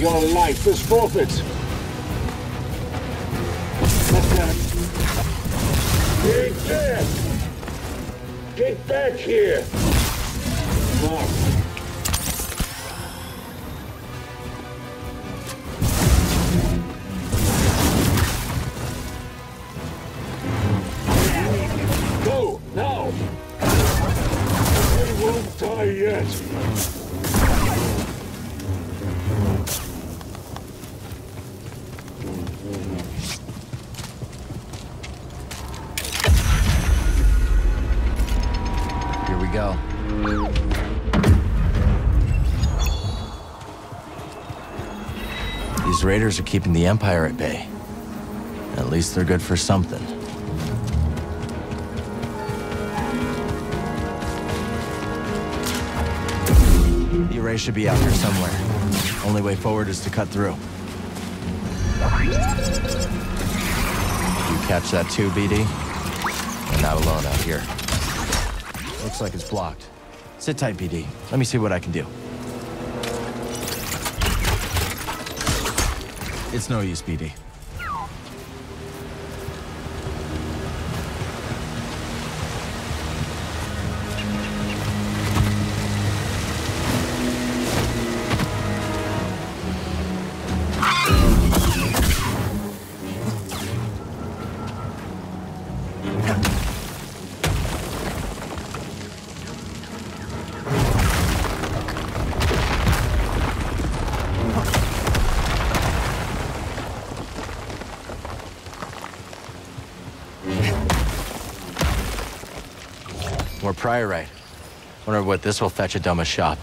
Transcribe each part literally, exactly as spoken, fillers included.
Your life is forfeit. Lieutenant. Get back! Get back here! Mark. Go, now! They won't die yet! Here we go. These raiders are keeping the Empire at bay. At least they're good for something. The array should be out here somewhere. Only way forward is to cut through. You catch that too, B D? I'm not alone out here. Looks like it's blocked. Sit tight, B D. Let me see what I can do. It's no use, B D. More priorite. Wonder what this will fetch at Doma's shop.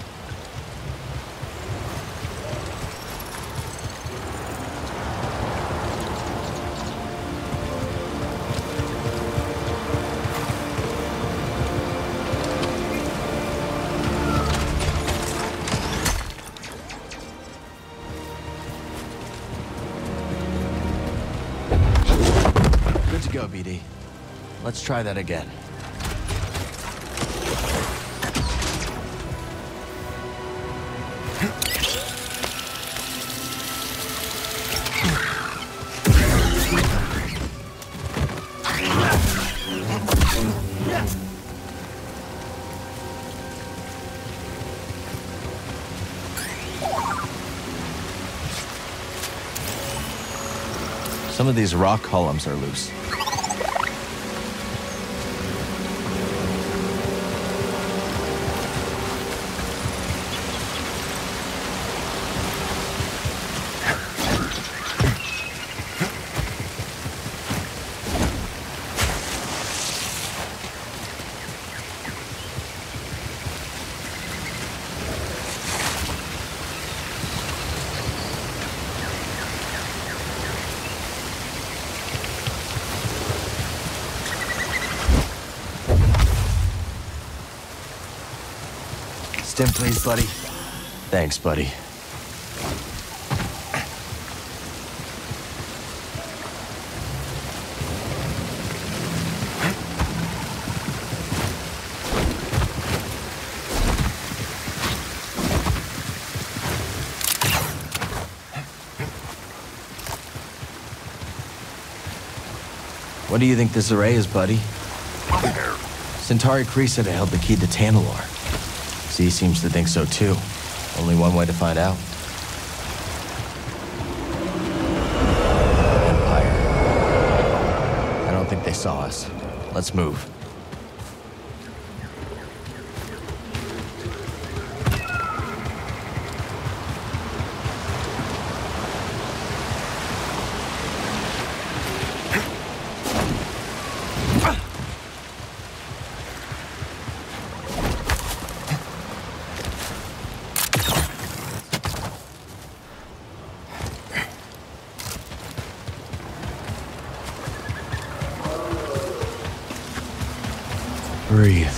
Good to go, B D. Let's try that again. Some of these rock columns are loose. Stim, please, buddy. Thanks, buddy. What do you think this array is, buddy? Centauri Khri said it held the key to Tanalorr. Z seems to think so too. Only one way to find out. Empire. I don't think they saw us. Let's move. Breathe.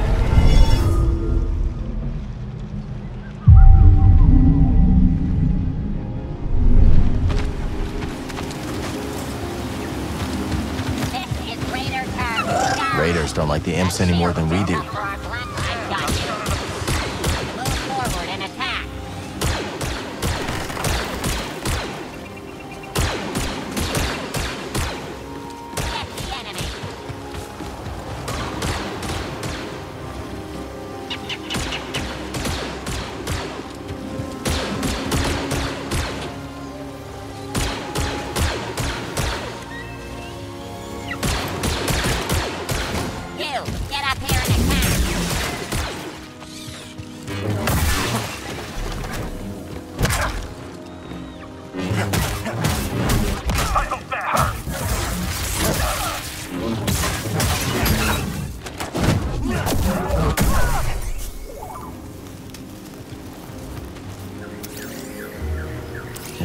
Raiders don't like the imps any more than we do.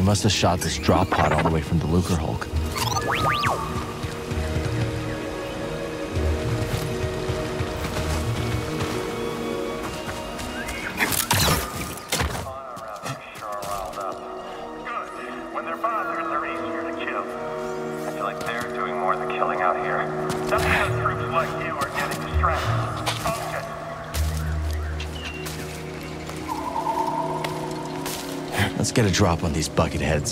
must have shot this drop pod all the way from the Lucrehulk. When they're bothered, they're easier to kill. I feel like they're doing more of the killing out here. That's because troops like you are getting distracted. Focus. Let's get a drop on these bucket heads.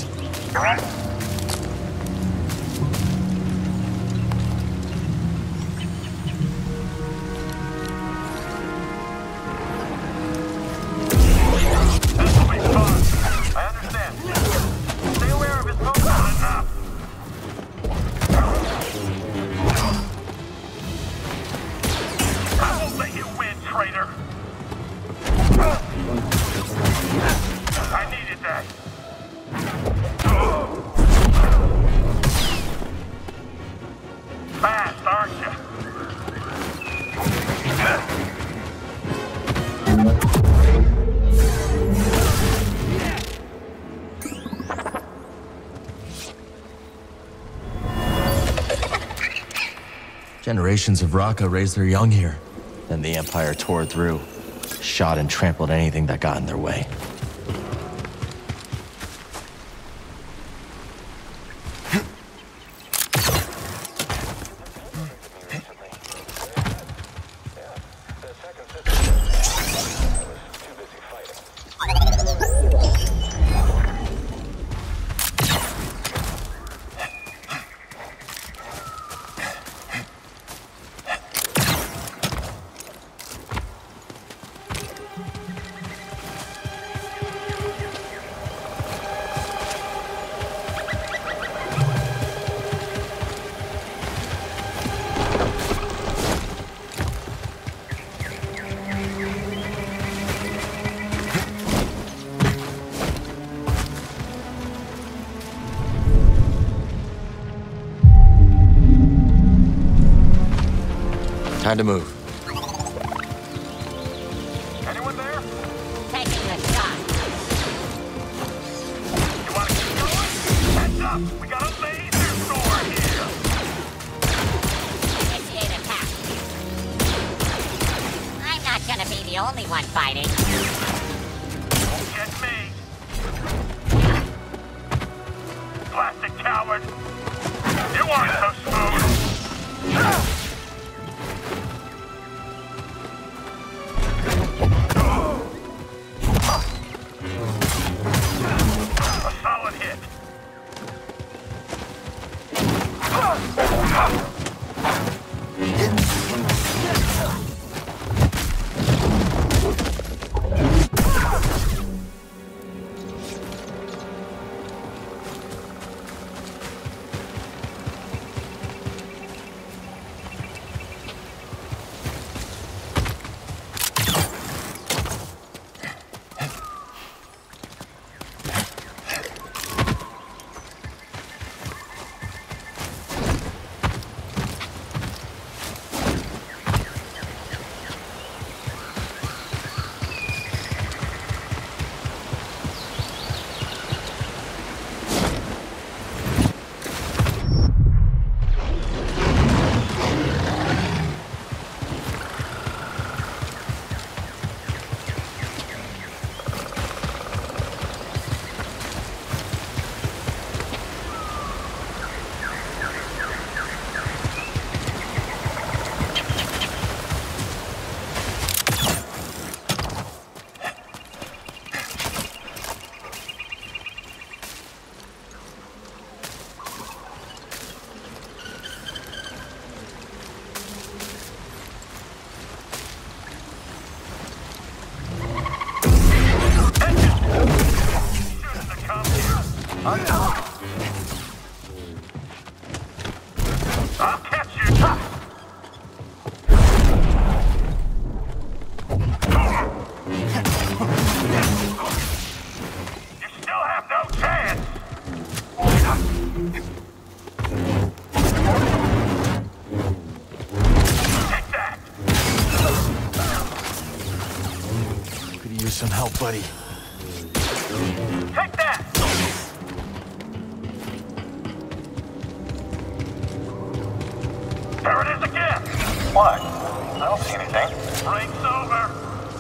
Generations of Raqqa raised their young here. Then the Empire tore through, shot and trampled anything that got in their way. Time to move. Anyone there? Taking a shot. You want to keep going? Heads up! We got a laser sword here! Initiate attack. I'm not gonna be the only one fighting. Won't get me! Plastic coward! You aren't so smooth! I'll catch you! You still have no chance! Take that! Could use some help, buddy. Take that! What? I don't see anything. Break's over!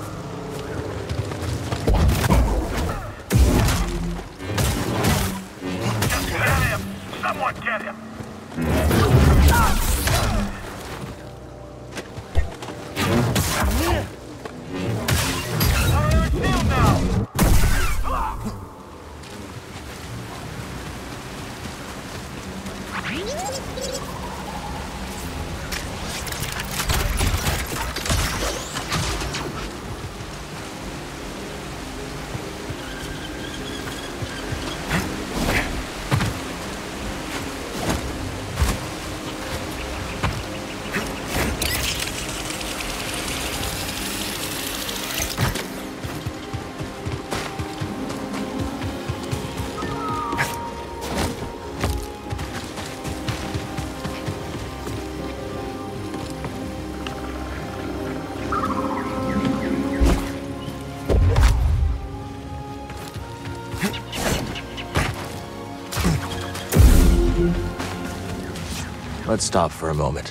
Just get him! Someone get him! Let's stop for a moment.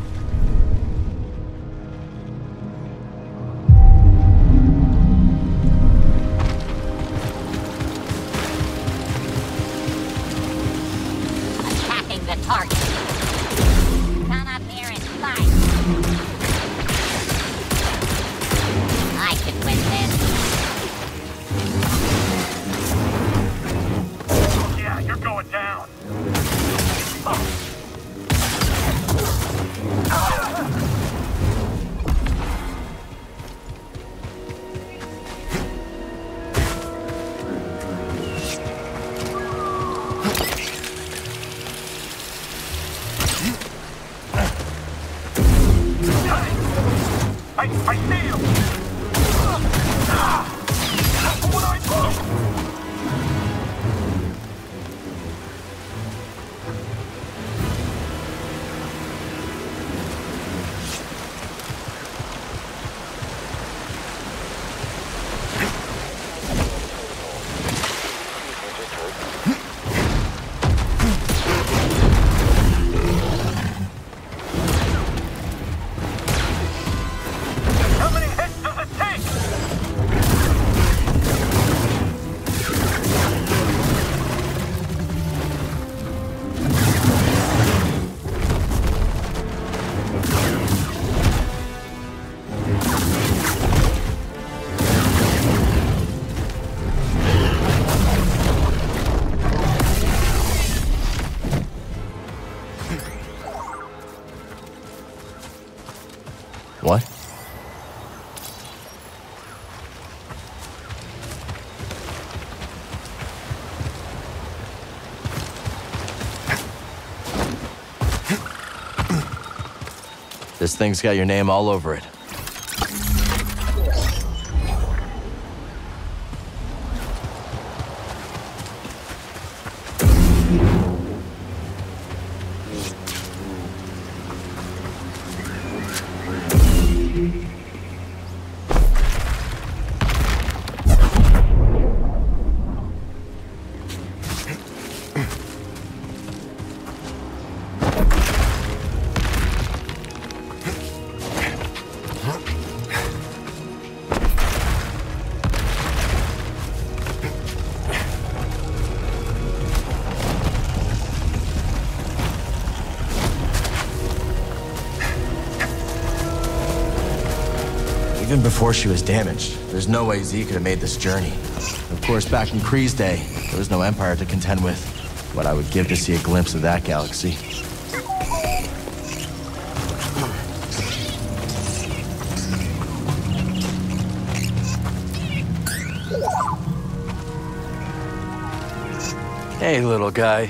Attacking the target. Come up here and fight. I can win this. Yeah, you're going down. Oh. I, I see you! What do I do? What? This thing's got your name all over it. Even before she was damaged, there's no way Z could have made this journey. Of course, back in Kree's day, there was no Empire to contend with. What I would give to see a glimpse of that galaxy. Hey, little guy.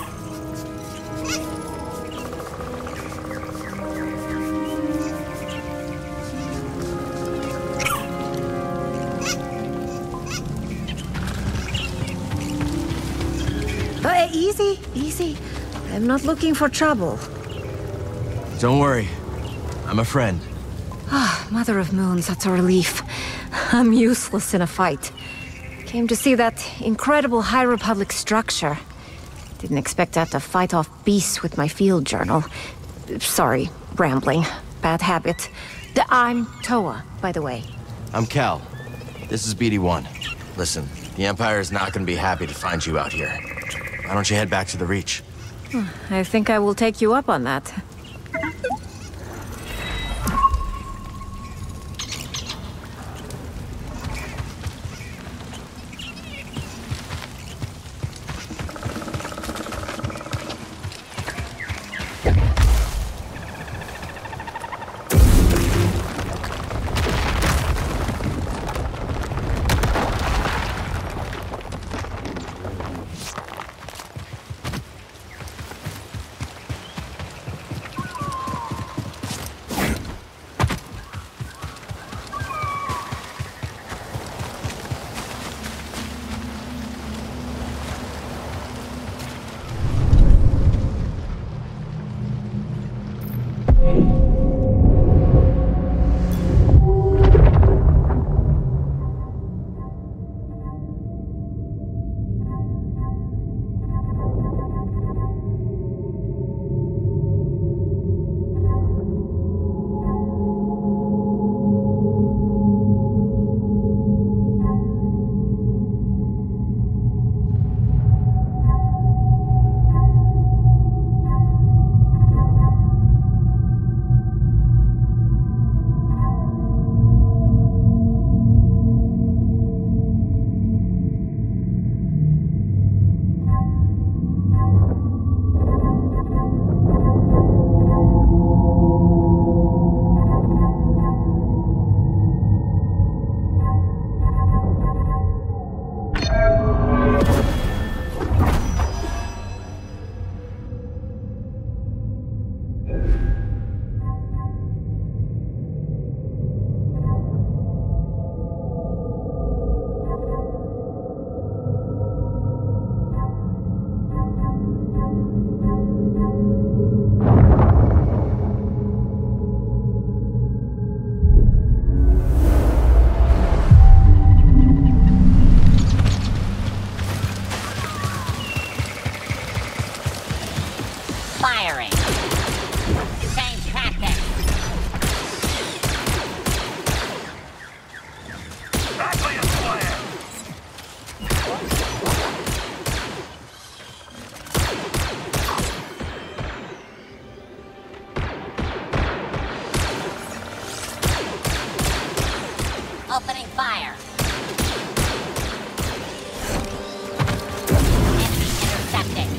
Uh, easy, easy. I'm not looking for trouble. Don't worry. I'm a friend. Ah, Mother of Moons, that's a relief. I'm useless in a fight. Came to see that incredible High Republic structure. Didn't expect to have to fight off beasts with my field journal. Sorry, rambling. bad habit. The, I'm Toa, by the way. I'm Cal. This is B D one. Listen, the Empire is not going to be happy to find you out here. Why don't you head back to the Reach? I think I will take you up on that. Firing. Same tactic. Exactly as planned. Opening fire. Enemy intercepted.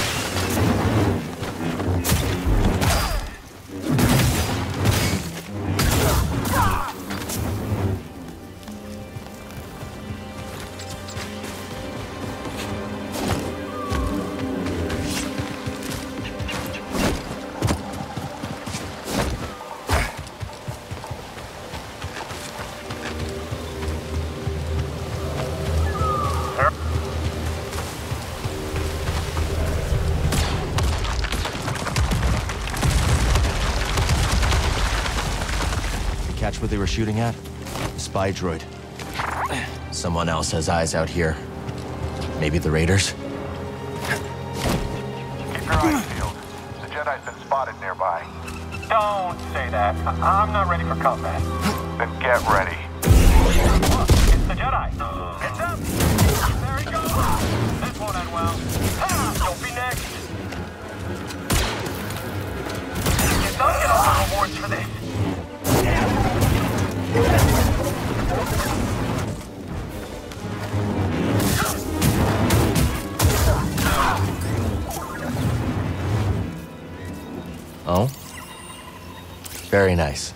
Catch what they were shooting at? A spy droid. Someone else has eyes out here. Maybe the Raiders? Keep your eyes peeled. The Jedi's been spotted nearby. Don't say that. I- I'm not ready for combat. Then get ready. Look, it's the Jedi. It's up. There he goes. This won't end well. Ah, don't be next. You don't get a lot of rewards for this. Oh? Very nice.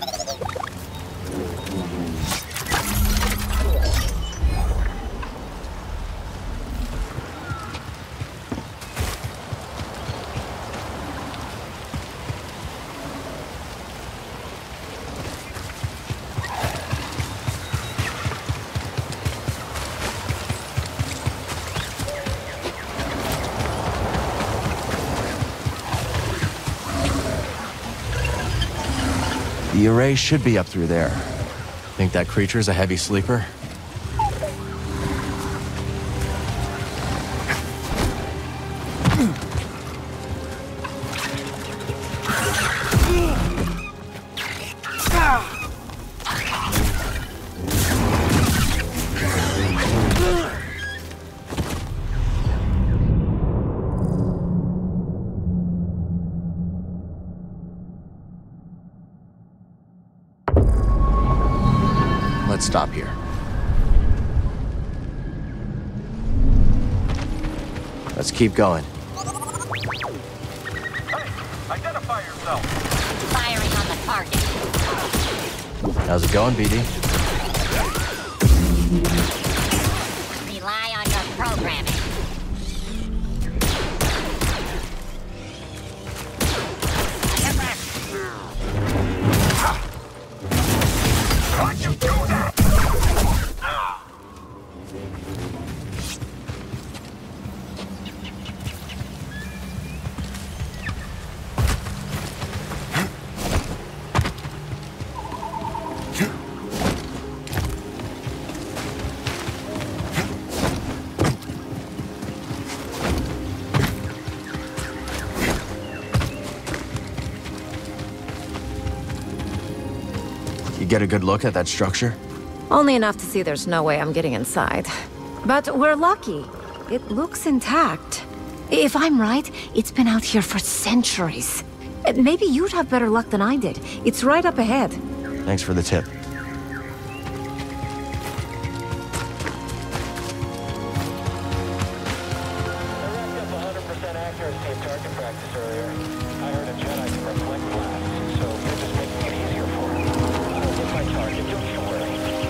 The array should be up through there. Think that creature's a heavy sleeper? Let's stop here. Let's keep going. Hey, identify yourself. Firing on the target. How's it going, B D? Rely on your programming. Why'd you do that? You get a good look at that structure? Only enough to see there's no way I'm getting inside. But we're lucky. It looks intact. If I'm right, it's been out here for centuries. Uh, Maybe you'd have better luck than I did. It's right up ahead. Thanks for the tip. I racked up one hundred percent accuracy in target practice earlier. I heard a Jedi can reflect glass, so you're just making it easier for him. I'll hit my target, don't you worry.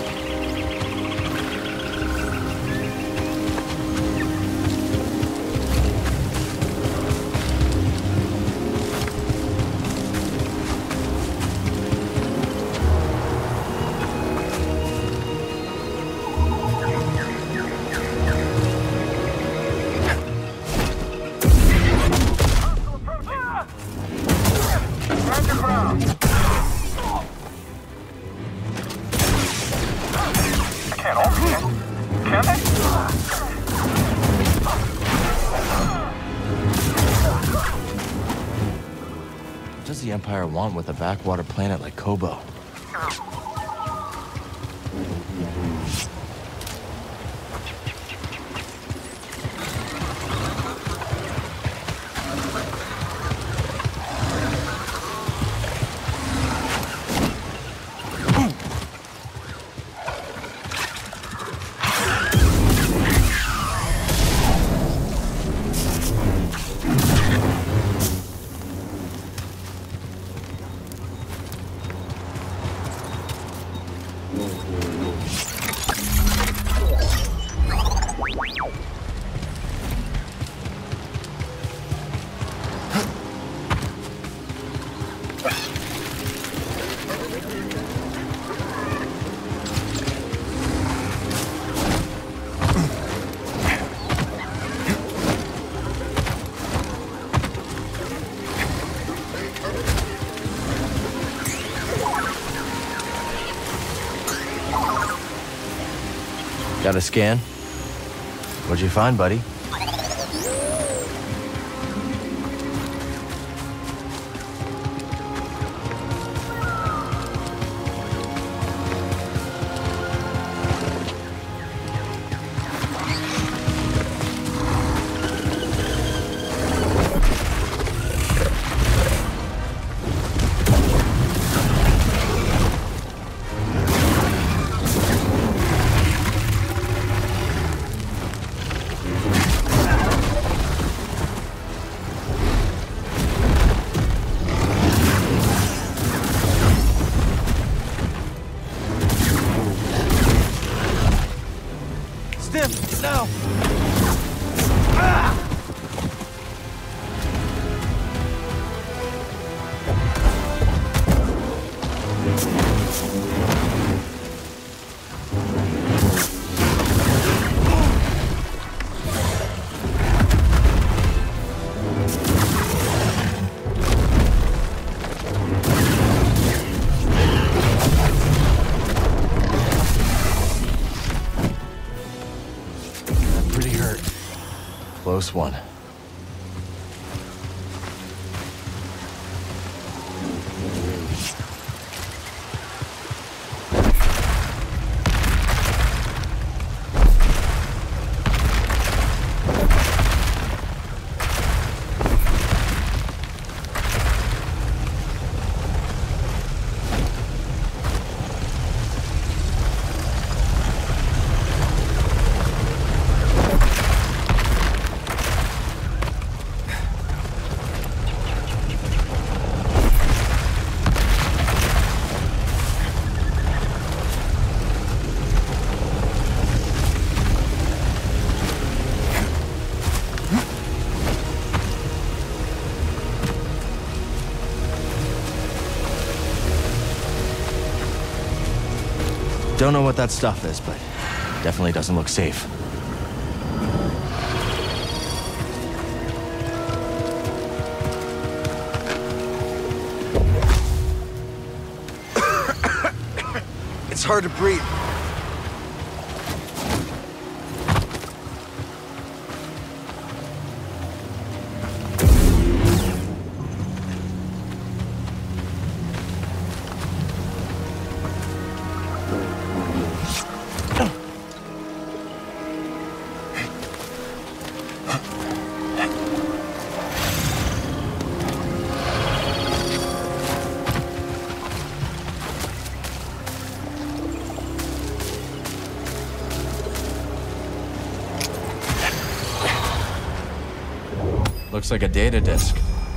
Hostile approaching! Stand your ground! I can't open it. Can they? What does the Empire want with a backwater planet like Koboh? Got a scan? What'd you find, buddy? Stiff, now! Ah! I'm pretty hurt. Close one. Don't know what that stuff is, but definitely doesn't look safe. It's hard to breathe. Looks like a data disk.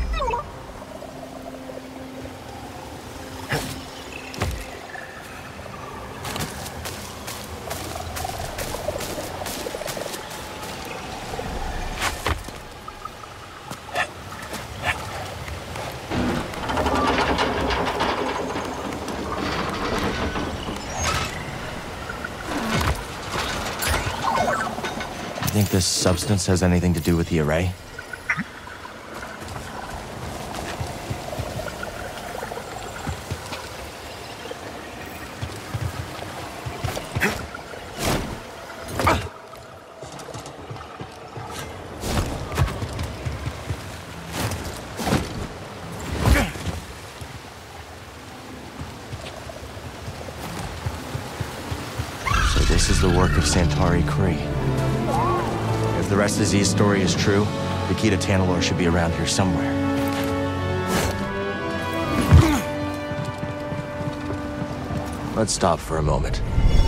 Think this substance has anything to do with the array? This is the work of Santari Khri. If the rest of Z's story is true, the key to Tanalorr should be around here somewhere. Let's stop for a moment.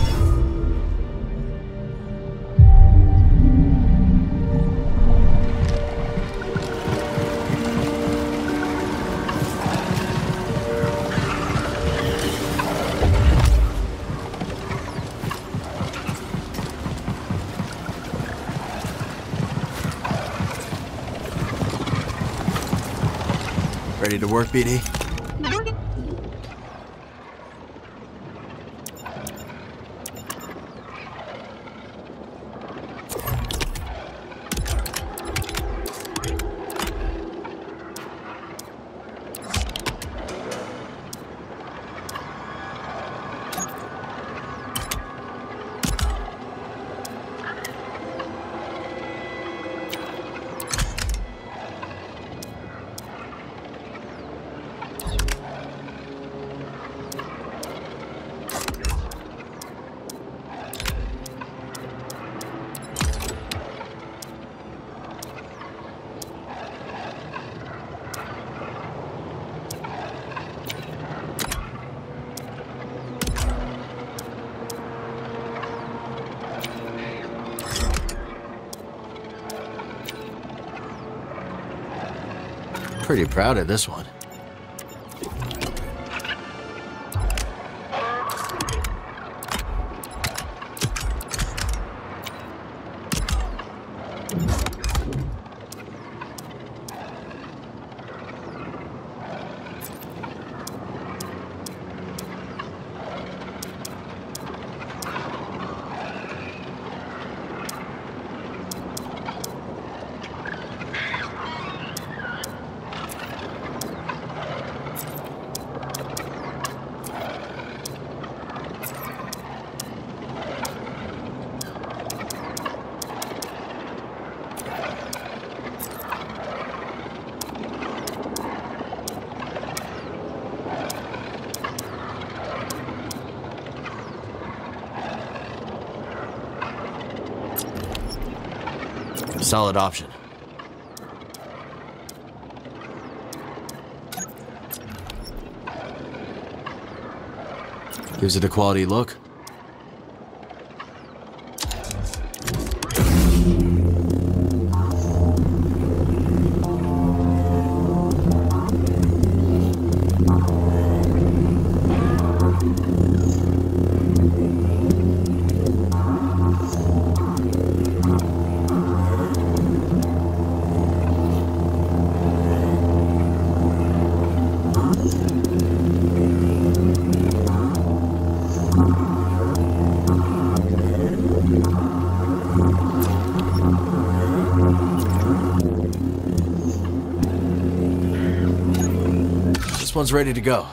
Ready to work, B D? Pretty proud of this one. Solid option. Gives it a quality look. You one's ready to go.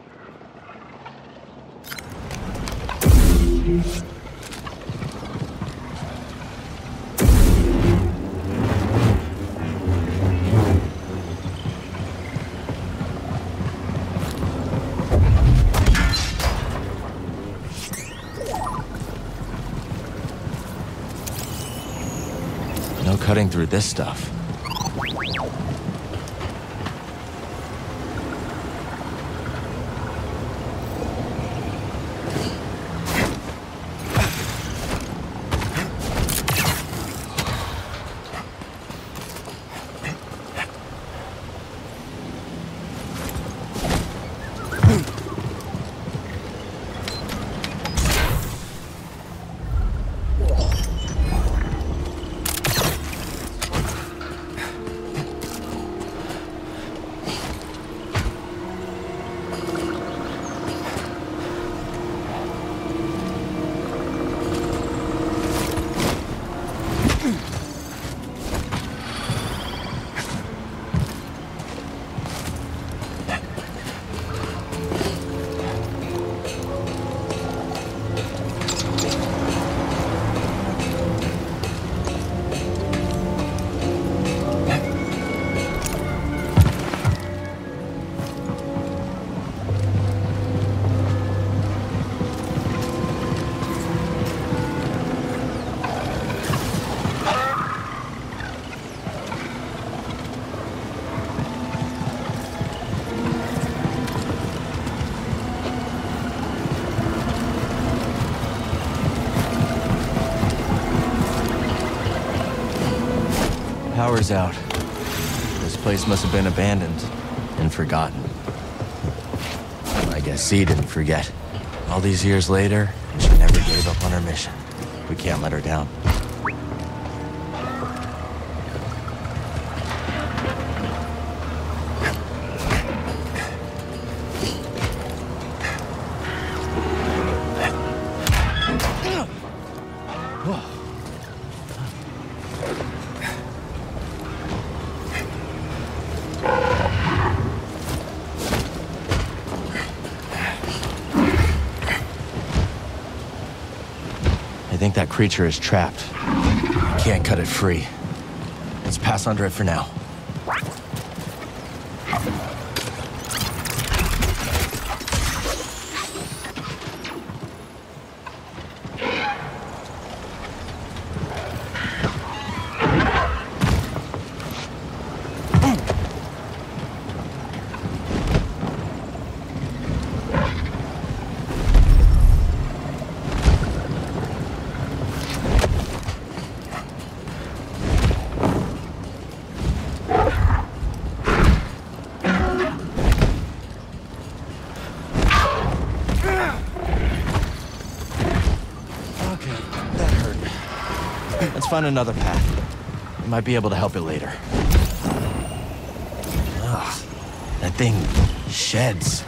No cutting through this stuff. Power's out. This place must have been abandoned and forgotten. I guess C didn't forget. All these years later, she never gave up on her mission. We can't let her down. I think that creature is trapped. I can't cut it free. Let's pass under it for now. Let's find another path. We might be able to help it later. Ugh, that thing sheds.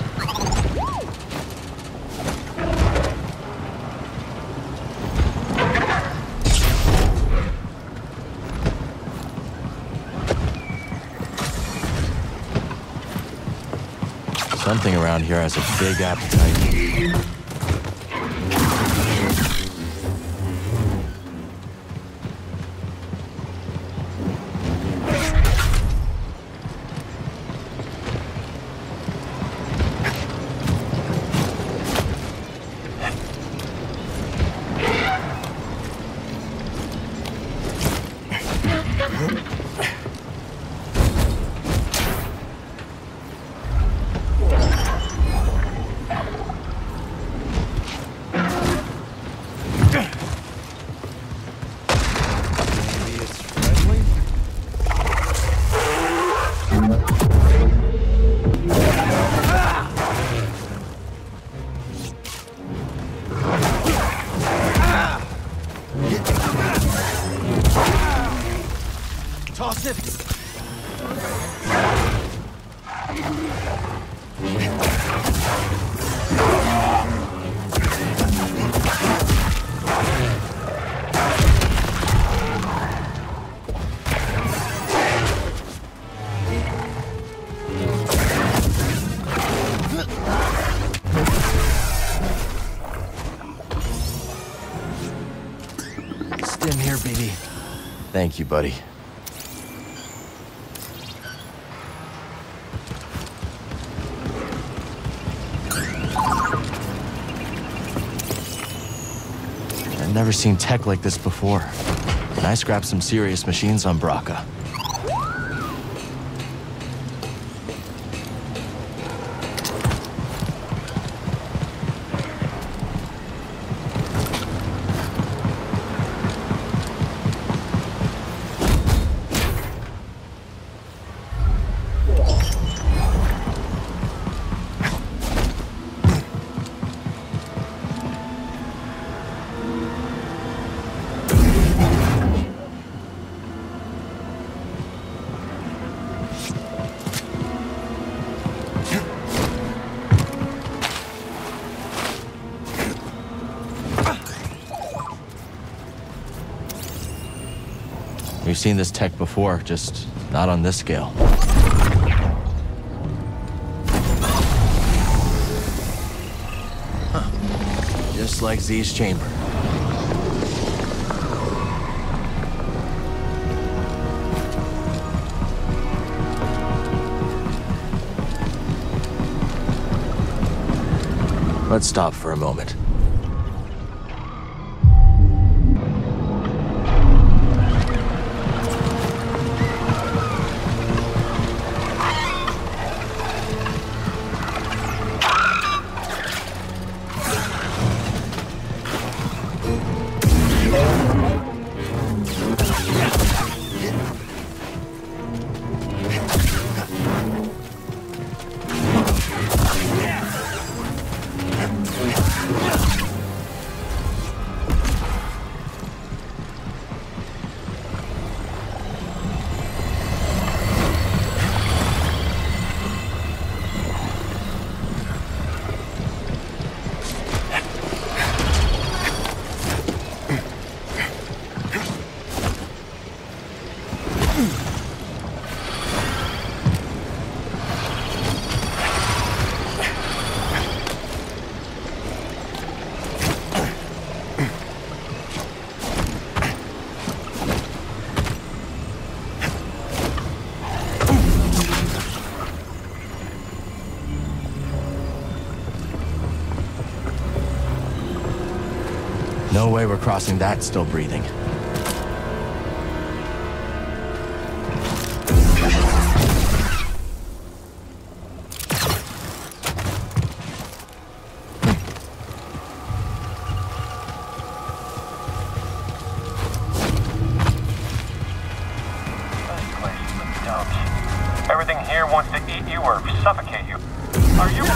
Something around here has a big appetite. Thank you, buddy. I've never seen tech like this before. And I scrapped some serious machines on Bracca. We've seen this tech before, just not on this scale. Huh. Just like Z's chamber. Let's stop for a moment. No way we're crossing that still breathing. Everything here wants to eat you or suffocate you. Are you...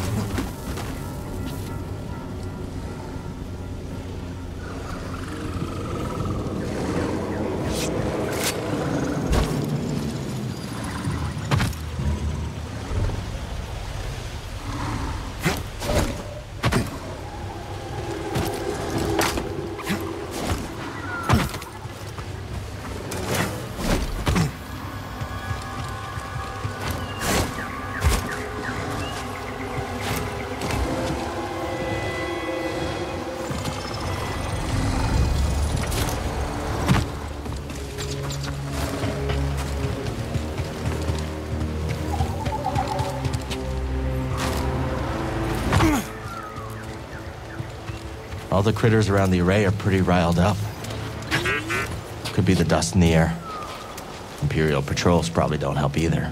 All the critters around the array are pretty riled up. Could be the dust in the air. Imperial patrols probably don't help either.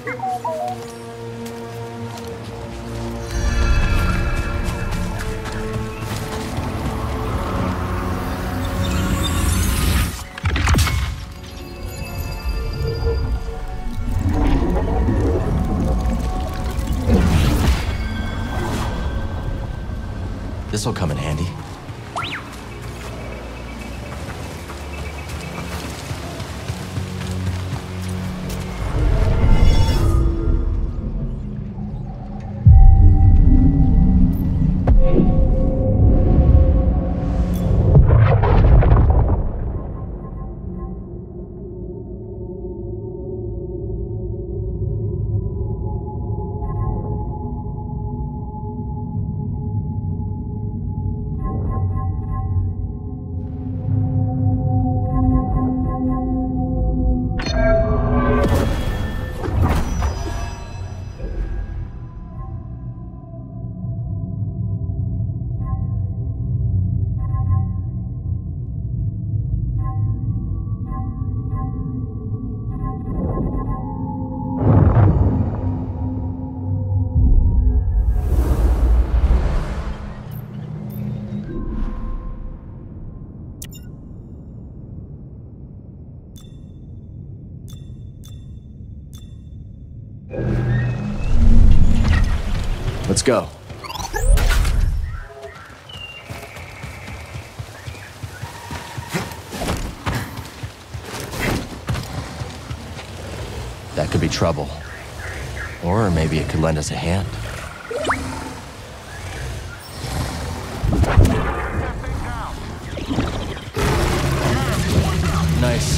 This'll come in handy. go. That could be trouble. Or maybe it could lend us a hand. Nice.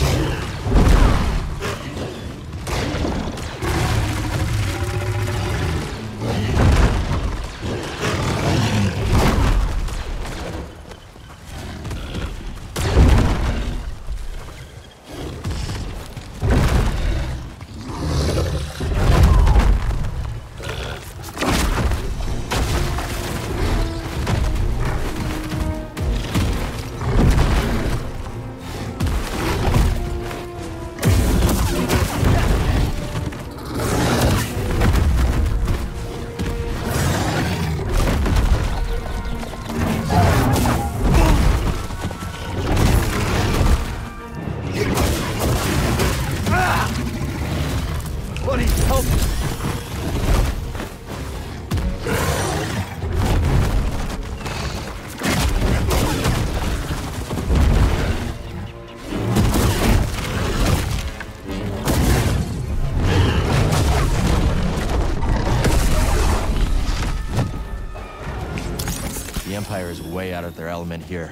The Empire is way out of their element here.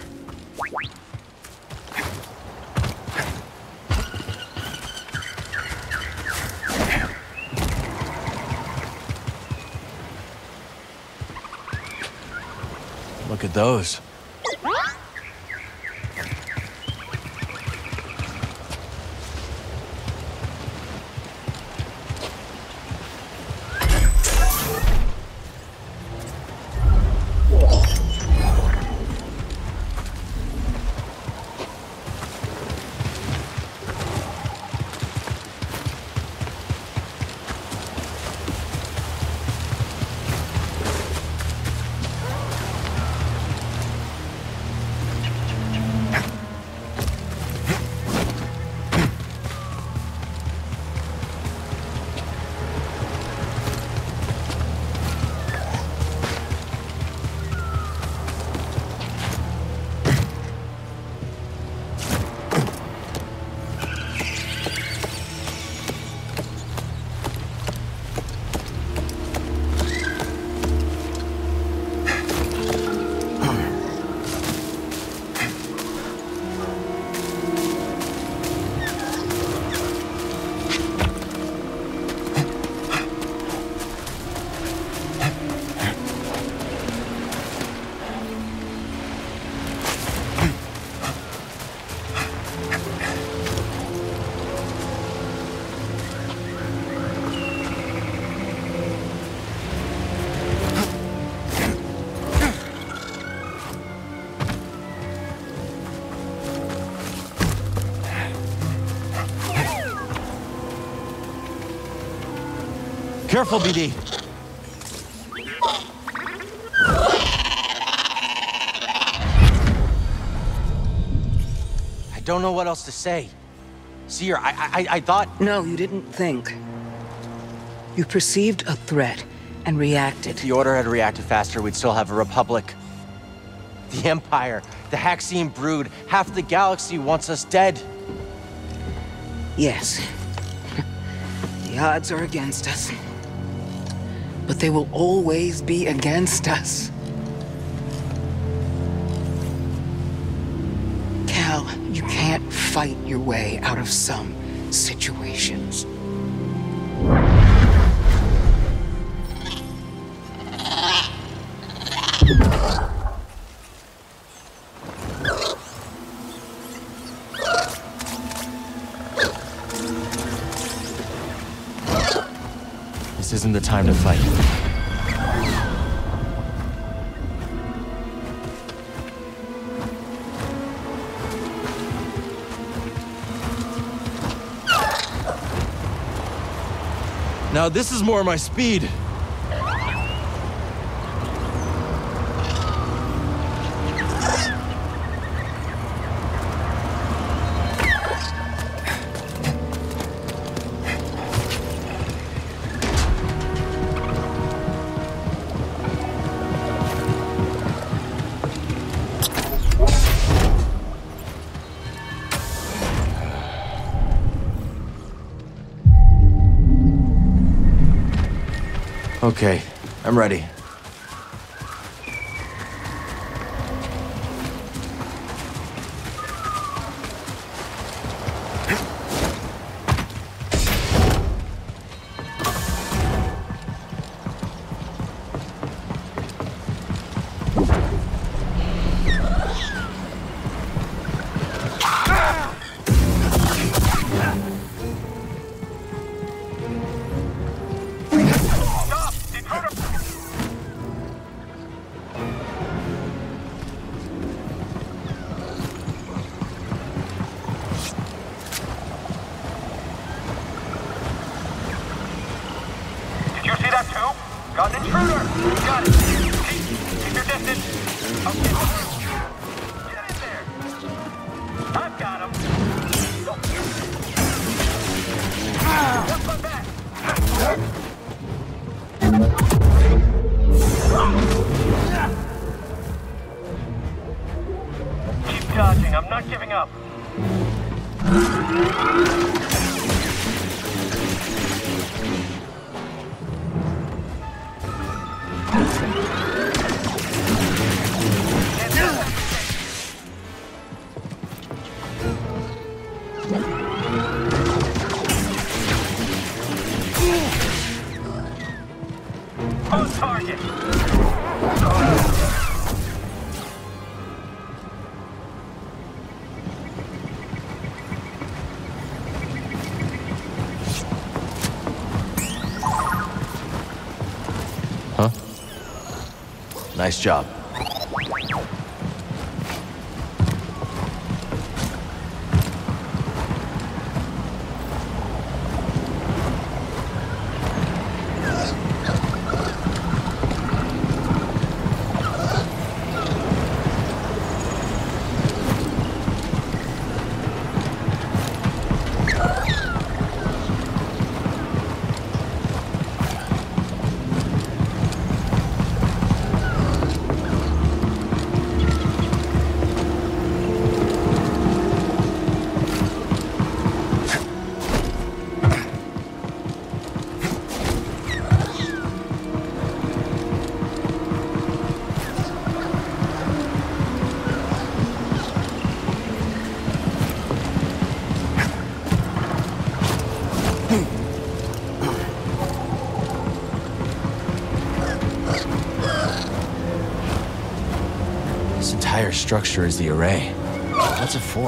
Look at those. Careful, B D. I don't know what else to say. Seer, I, I, I thought... No, you didn't think. You perceived a threat and reacted. If the Order had reacted faster, we'd still have a Republic. The Empire, the Haxian brood, half the galaxy wants us dead. Yes. The odds are against us. But they will always be against us. Cal, you can't fight your way out of some situations. This isn't the time to fight. Now this is more my speed. Okay, I'm ready. Did you see that too? Got an intruder! Got it! Keep, keep your distance! Okay. Get in there! I've got him! Watch my back! Keep dodging, I'm not giving up. On target! Huh? Nice job. This entire structure is the array. What's it for?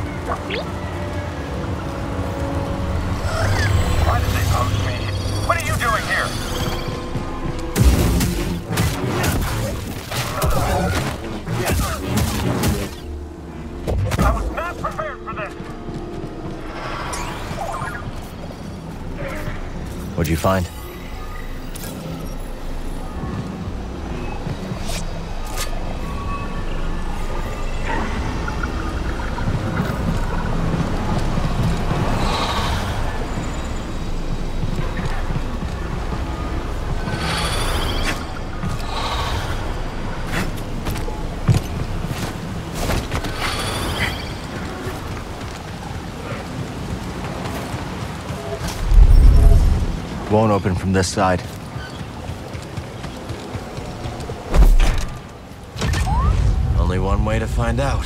Why did they post me? What are you doing here? I was not prepared for this. What'd you find? Won't open from this side. Only one way to find out.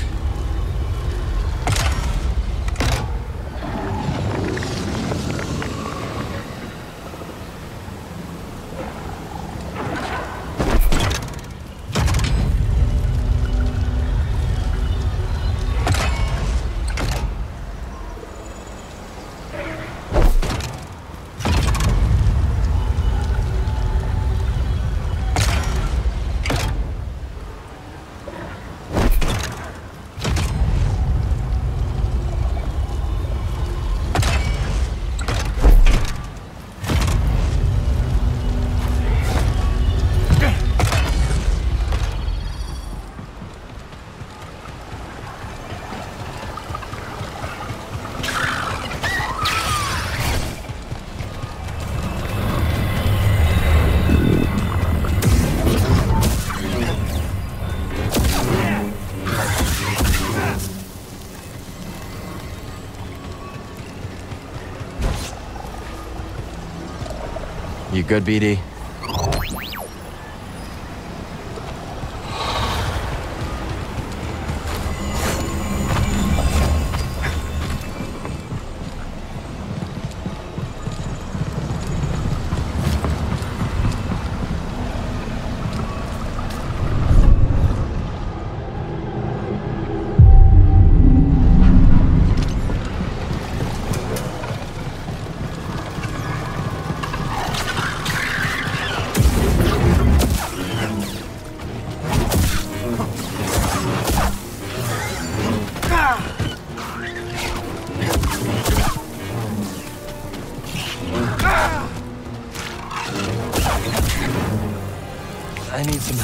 You good, B D?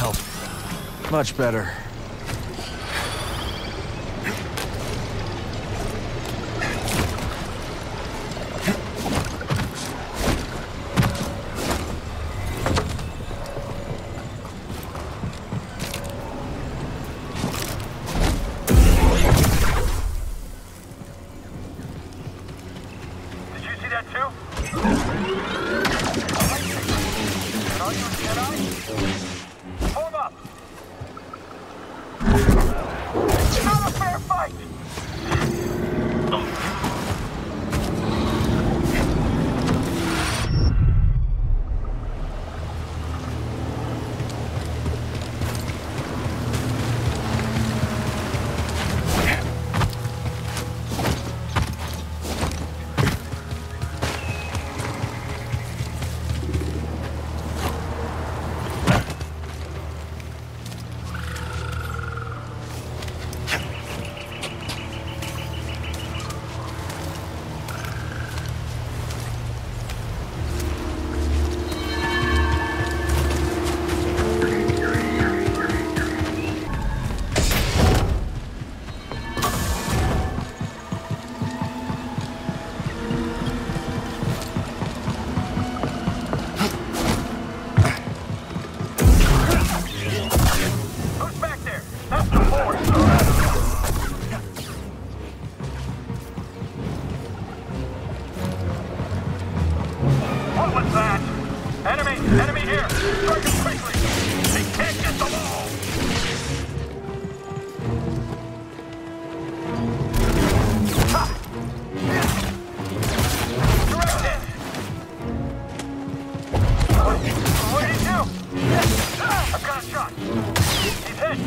help. Much better. Did you see that too? Are you a Jedi? Form up! It's not a fair fight! Who's back there? That's the Force! What was that? Enemy! Enemy here! Strike him quickly! They can't get the wall! Ha! Direct hit! What, what did he do? I've got a shot! He's hit!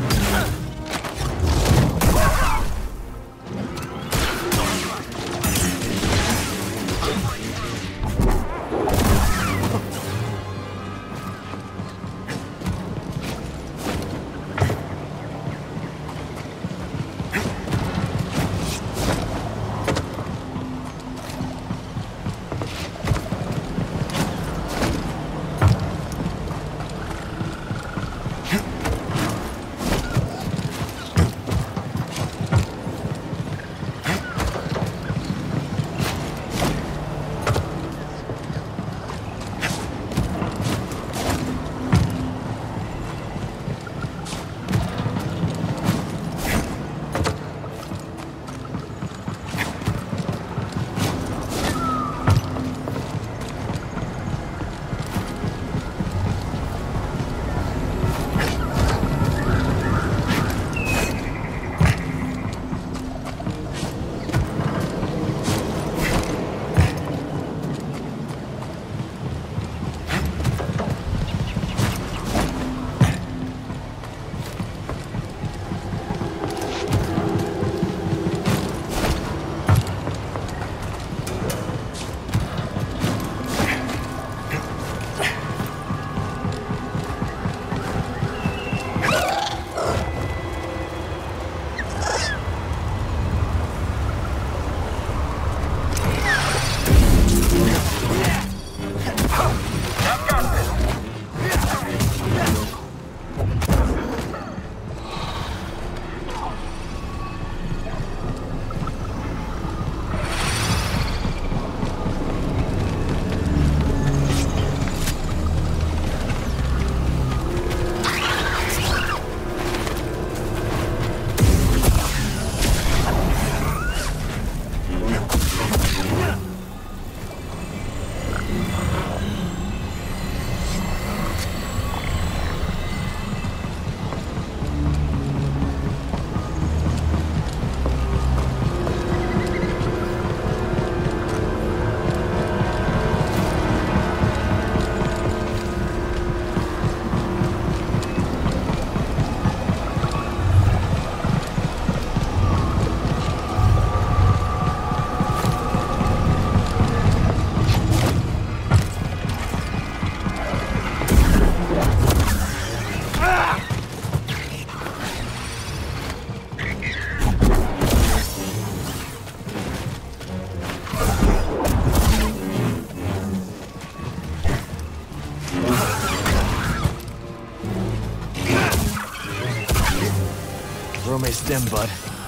Rome stim, bud.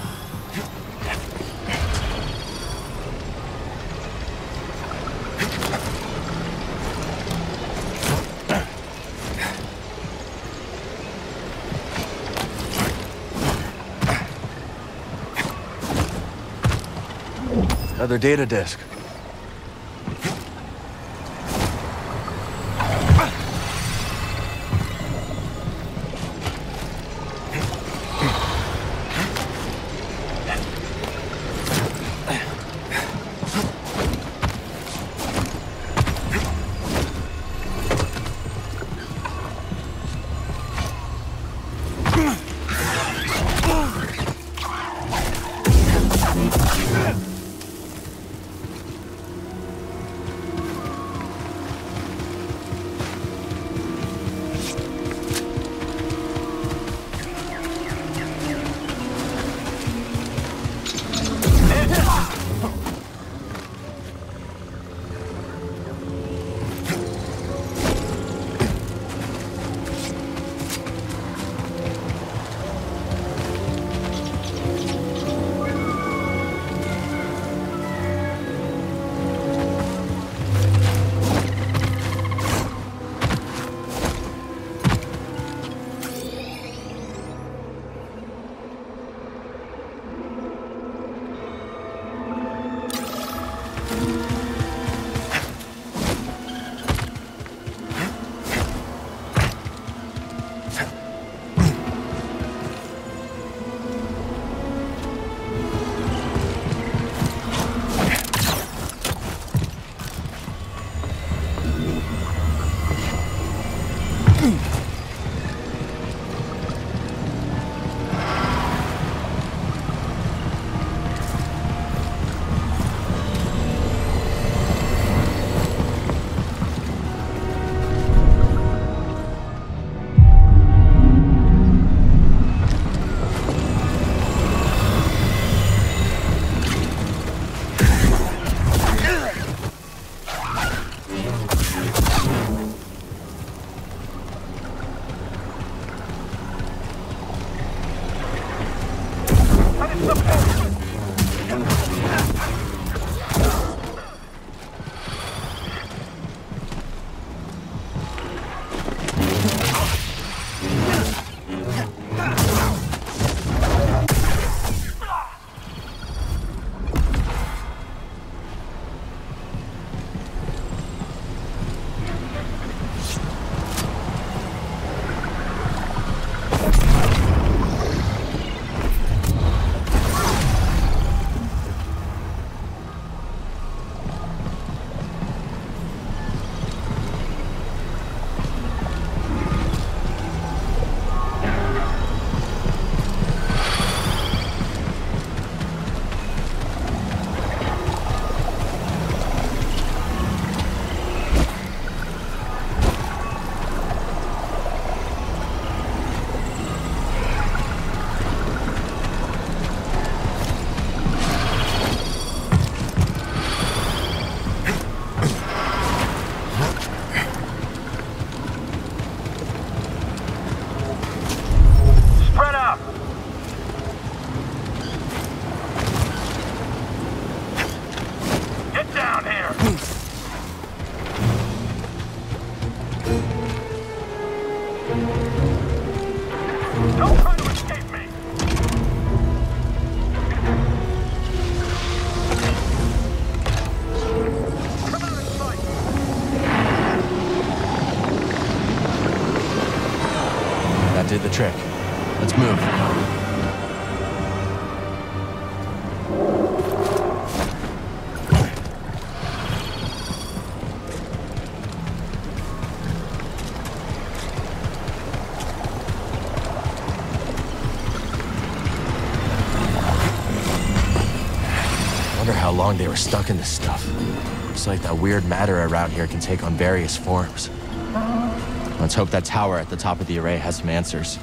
Another data disk. Don't try to escape me! Come out of sight! That did the trick. Let's move. How long they were stuck in this stuff. Looks like that weird matter around here can take on various forms. Let's hope that tower at the top of the array has some answers.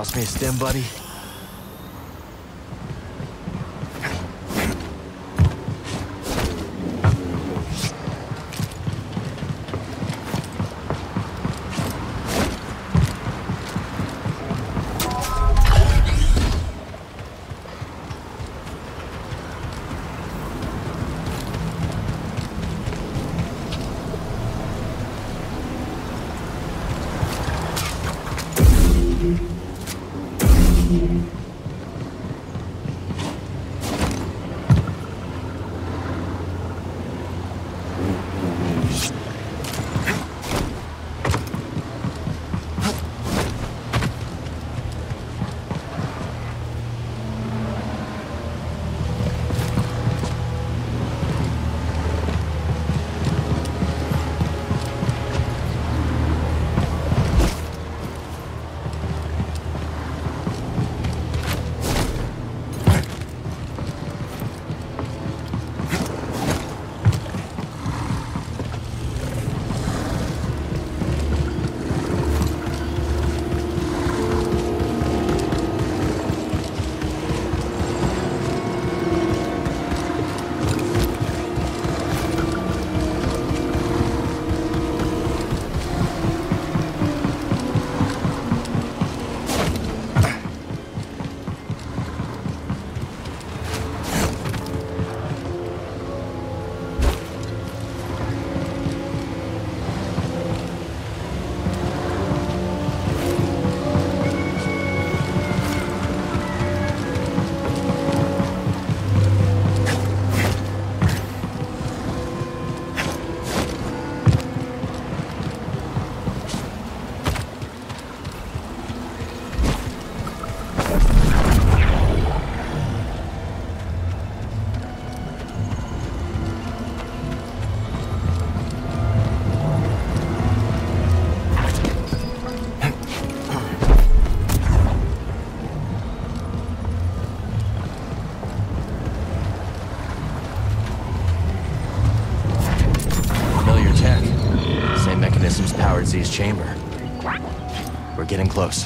Toss me a stim, buddy. Z's chamber. We're getting close.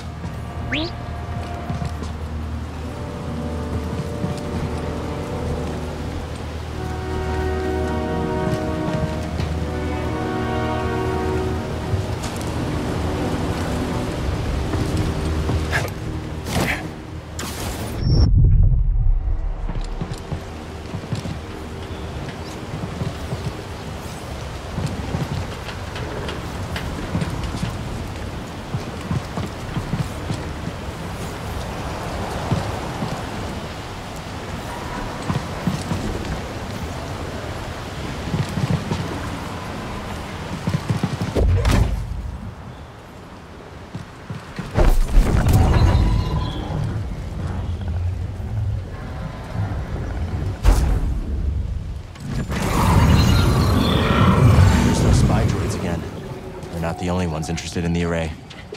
The only ones interested in the array.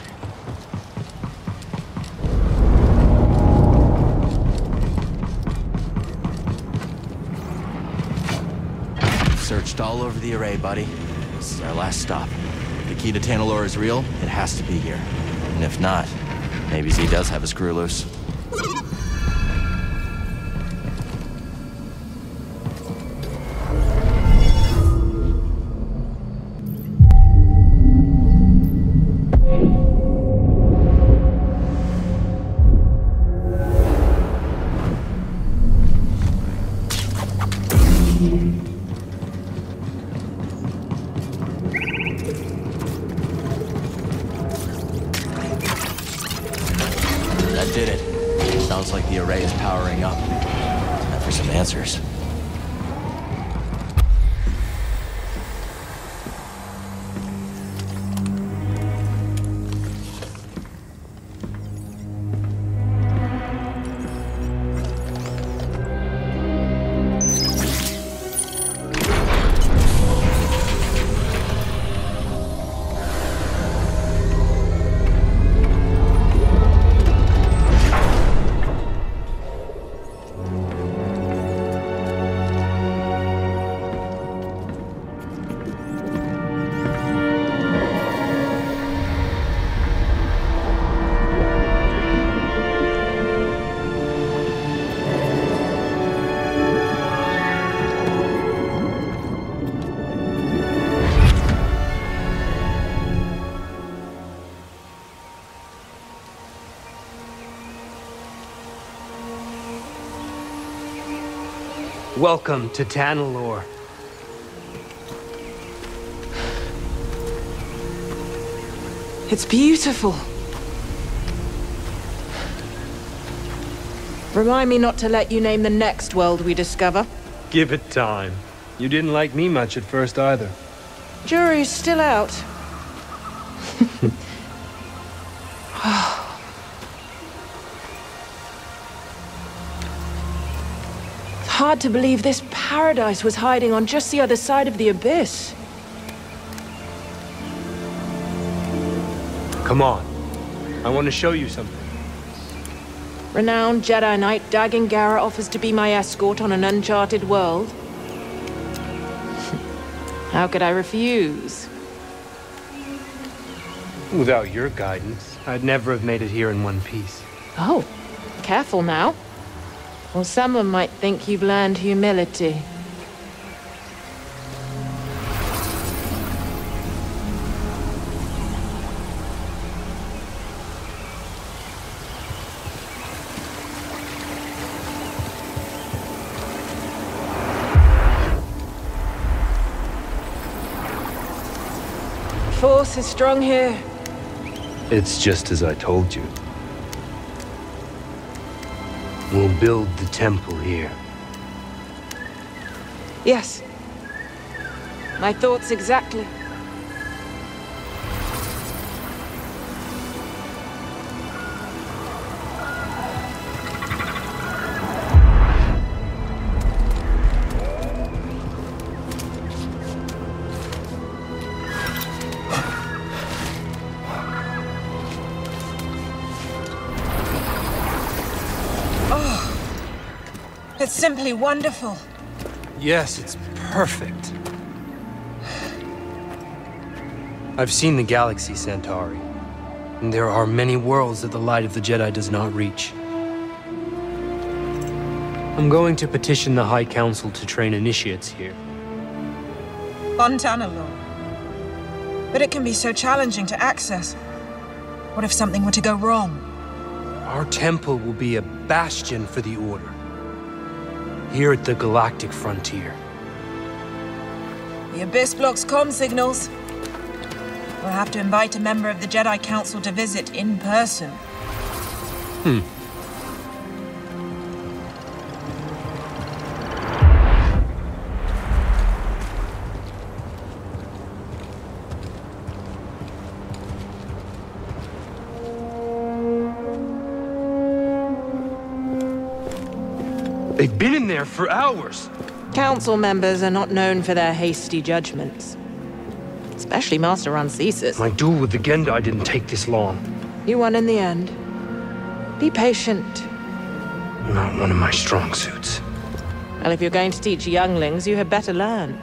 Searched all over the array, buddy. This is our last stop. If the key to Tanalorr is real, it has to be here. And if not, maybe Z does have a screw loose. That did it. Sounds like the array is powering up. Time for some answers. Welcome to Tanalorr. It's beautiful. Remind me not to let you name the next world we discover. Give it time. You didn't like me much at first either. Jury's still out. It's hard to believe this paradise was hiding on just the other side of the abyss. Come on. I want to show you something. Renowned Jedi Knight Dagan Gera offers to be my escort on an uncharted world. How could I refuse? Without your guidance, I'd never have made it here in one piece. Oh, careful now. Or someone might think you've learned humility. Force is strong here. It's just as I told you. We'll build the temple here. Yes. My thoughts exactly. It's simply wonderful. Yes, it's perfect. I've seen the galaxy, Centauri. And there are many worlds that the light of the Jedi does not reach. I'm going to petition the High Council to train initiates here. On Tanalorr. But it can be so challenging to access. What if something were to go wrong? Our temple will be a bastion for the Order. Here at the galactic frontier. The Abyss blocks comm signals. We'll have to invite a member of the Jedi Council to visit in person. Hmm. They've been in there for hours. Council members are not known for their hasty judgments. Especially Master Rancesis. My duel with the Gendai didn't take this long. You won in the end. Be patient. Not one of my strong suits. Well, if you're going to teach younglings, you had better learn.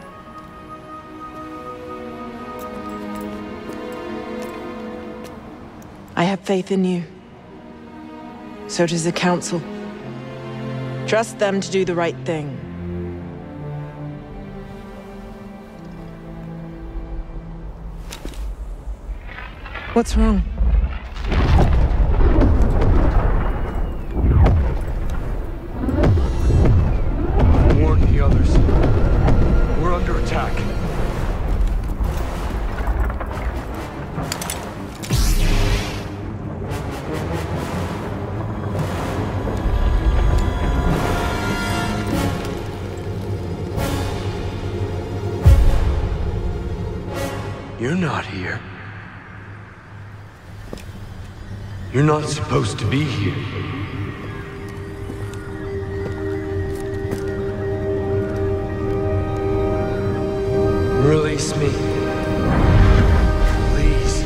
I have faith in you. So does the Council. Trust them to do the right thing. What's wrong? Warn the others. We're under attack. You're not here. You're not supposed to be here. Release me. Please.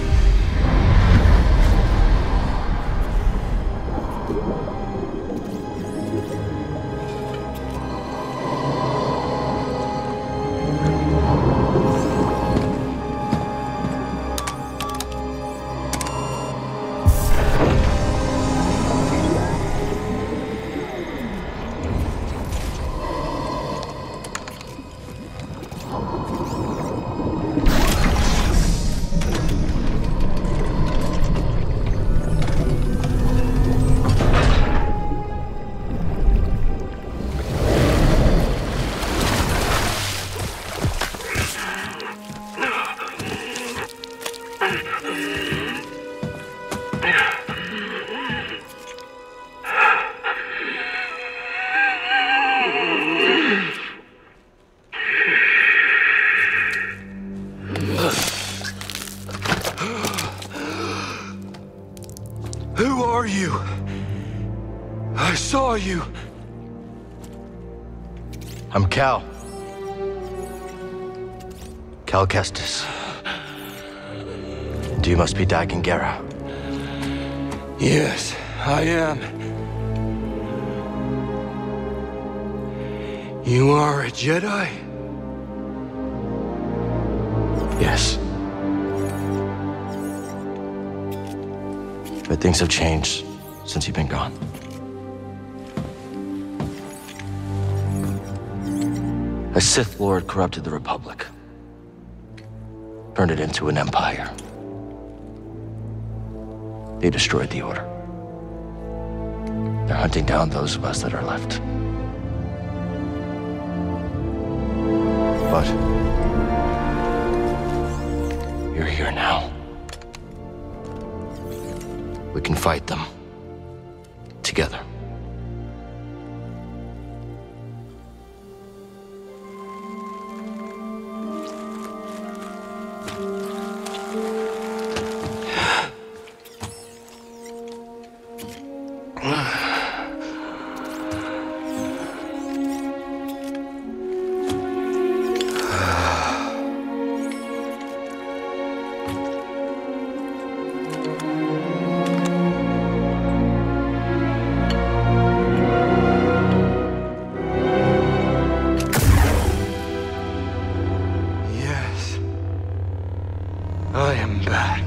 are you? I'm Cal. Cal Kestis. And you must be Dagan Gera. Yes, I am. You are a Jedi? Yes. But things have changed since you've been gone. A Sith Lord corrupted the Republic. Turned it into an empire. They destroyed the Order. They're hunting down those of us that are left. But you're here now. We can fight them together. I am back.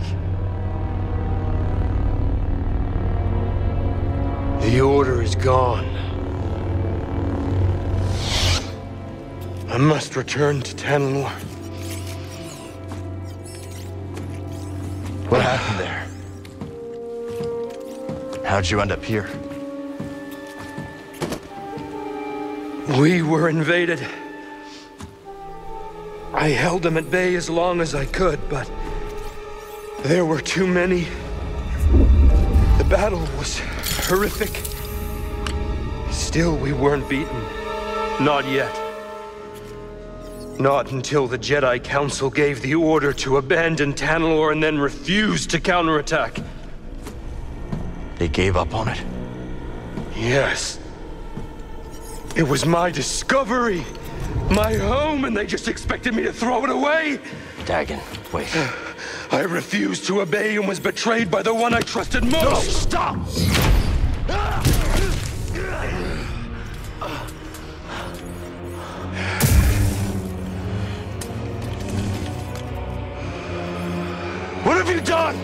The Order is gone. I must return to Tanalorr. What happened there? How'd you end up here? We were invaded. I held them at bay as long as I could, but there were too many. The battle was horrific. Still, we weren't beaten. Not yet. Not until the Jedi Council gave the order to abandon Tanalorr and then refused to counterattack. They gave up on it? Yes. It was my discovery, my home, and they just expected me to throw it away? Dagan, wait. I refused to obey and was betrayed by the one I trusted most! No, stop! What have you done?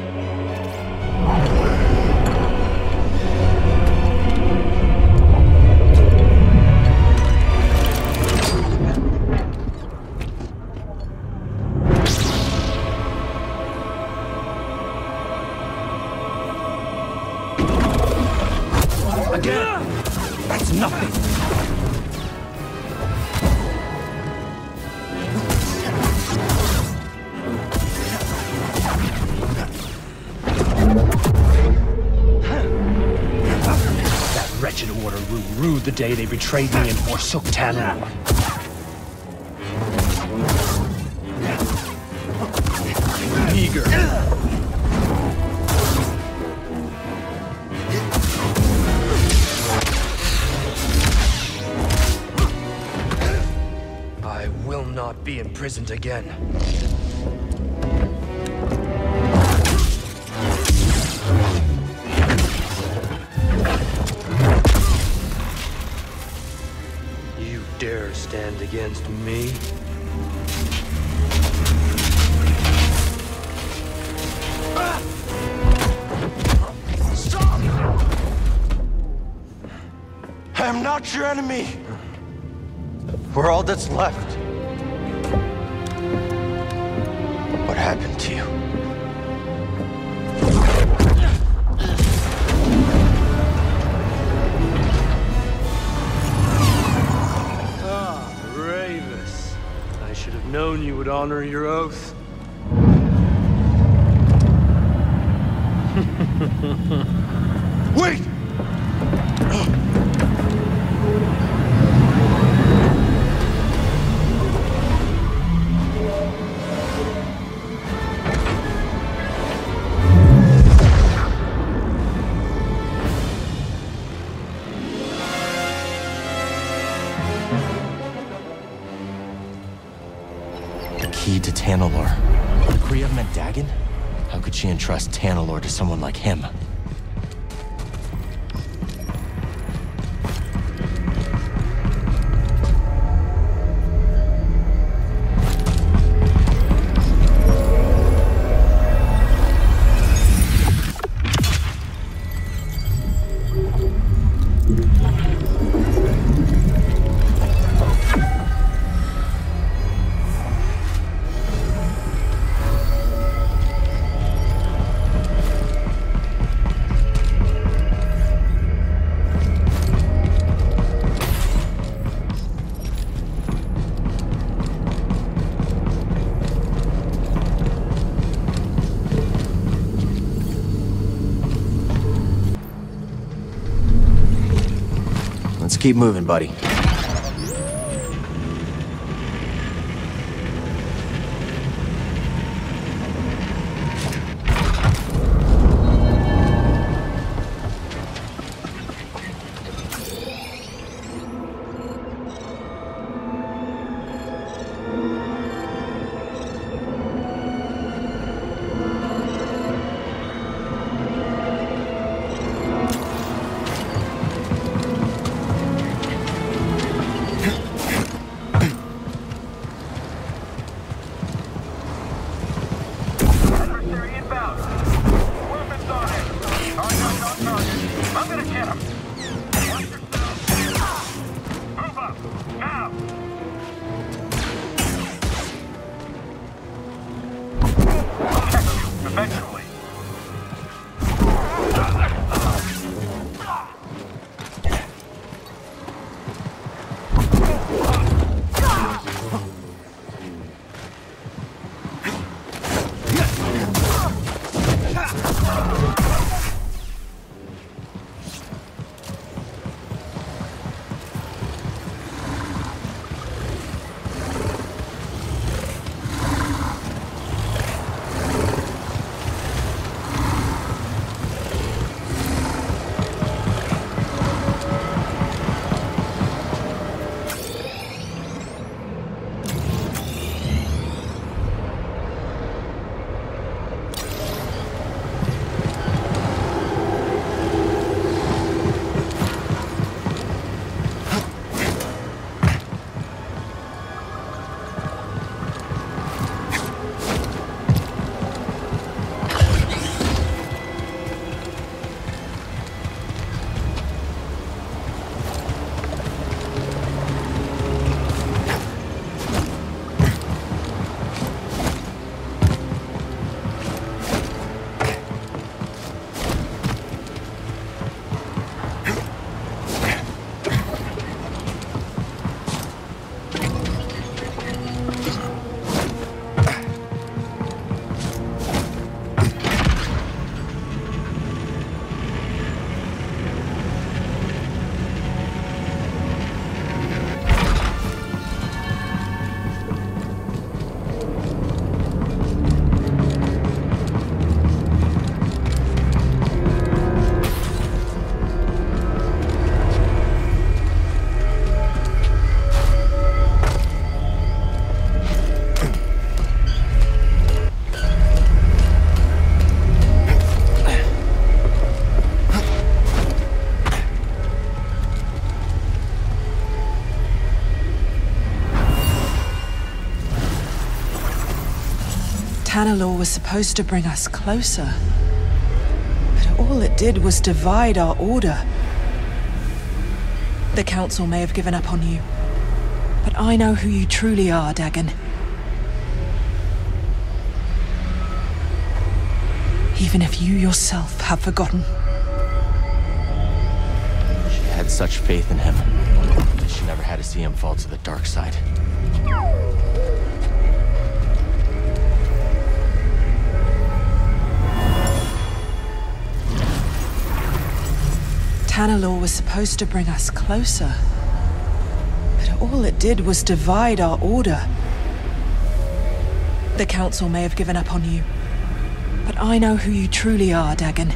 Again! That's nothing! That wretched Order grew rude the day they betrayed me and forsook Tanalorr. Meager. Not be imprisoned again. You dare stand against me? Stop! I am not your enemy. We're all that's left. What happened to you? Ah, Ravis. I should have known you would honor your oath. Wait! key to Tanalorr. Could Kriya have meant Dagan? How could she entrust Tanalorr to someone like him? Let's keep moving, buddy. Tanalorr was supposed to bring us closer. But all it did was divide our order. The Council may have given up on you, but I know who you truly are, Dagan. Even if you yourself have forgotten. She had such faith in him that she never had to see him fall to the dark side. Tanalorr was supposed to bring us closer. But all it did was divide our order. The Council may have given up on you, but I know who you truly are, Dagan.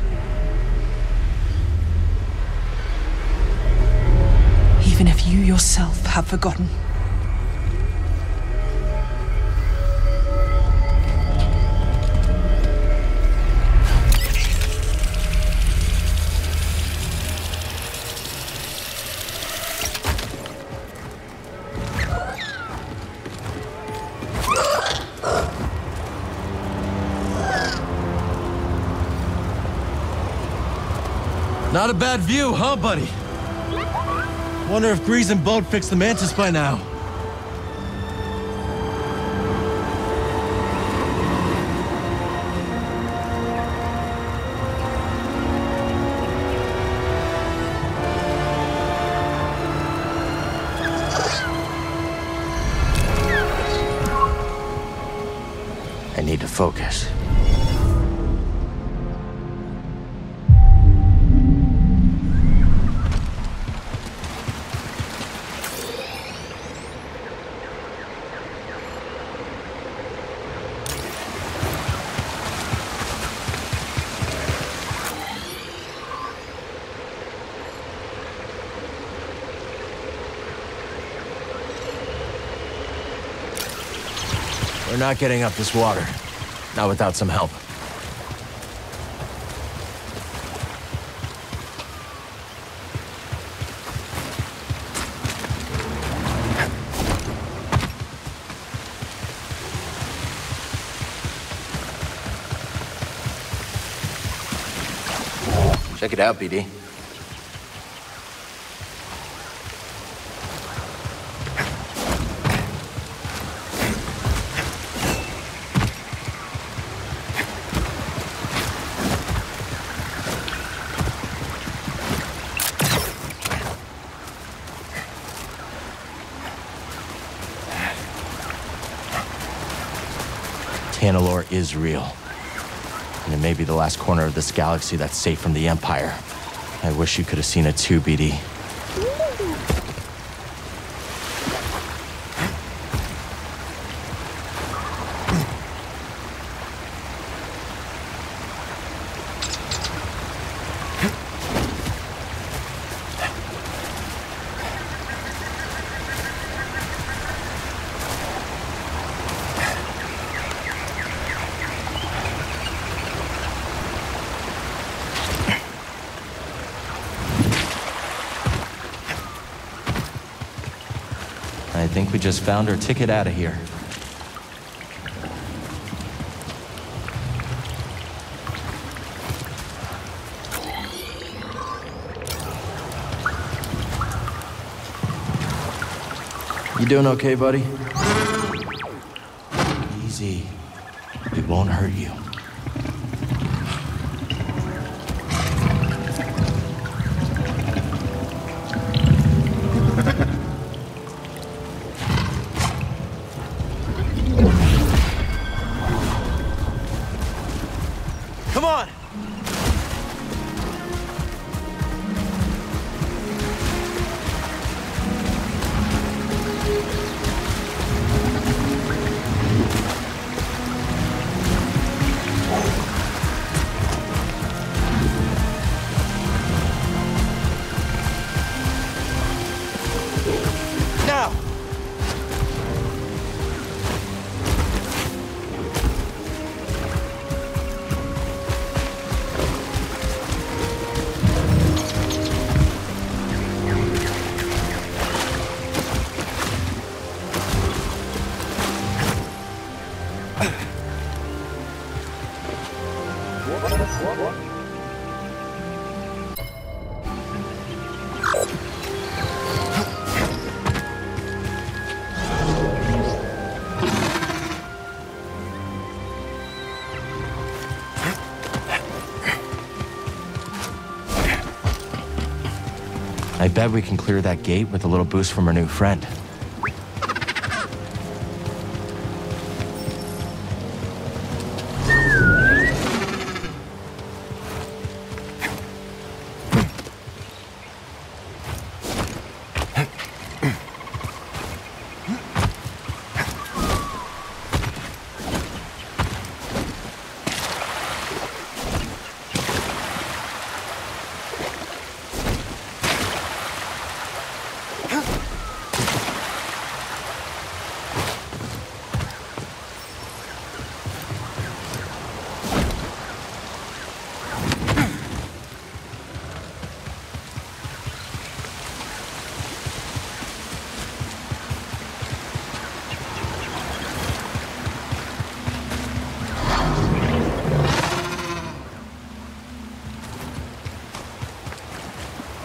Even if you yourself have forgotten. Not a bad view, huh, buddy? Wonder if Grease and Boat fixed the Mantis by now. I need to focus. We're not getting up this water. Not without some help. Check it out, B D. Tanalorr is real. And it may be the last corner of this galaxy that's safe from the Empire. I wish you could have seen it too, B D. I think we just found our ticket out of here. You doing okay, buddy? Easy. It won't hurt you. Come on! Now! I bet we can clear that gate with a little boost from our new friend.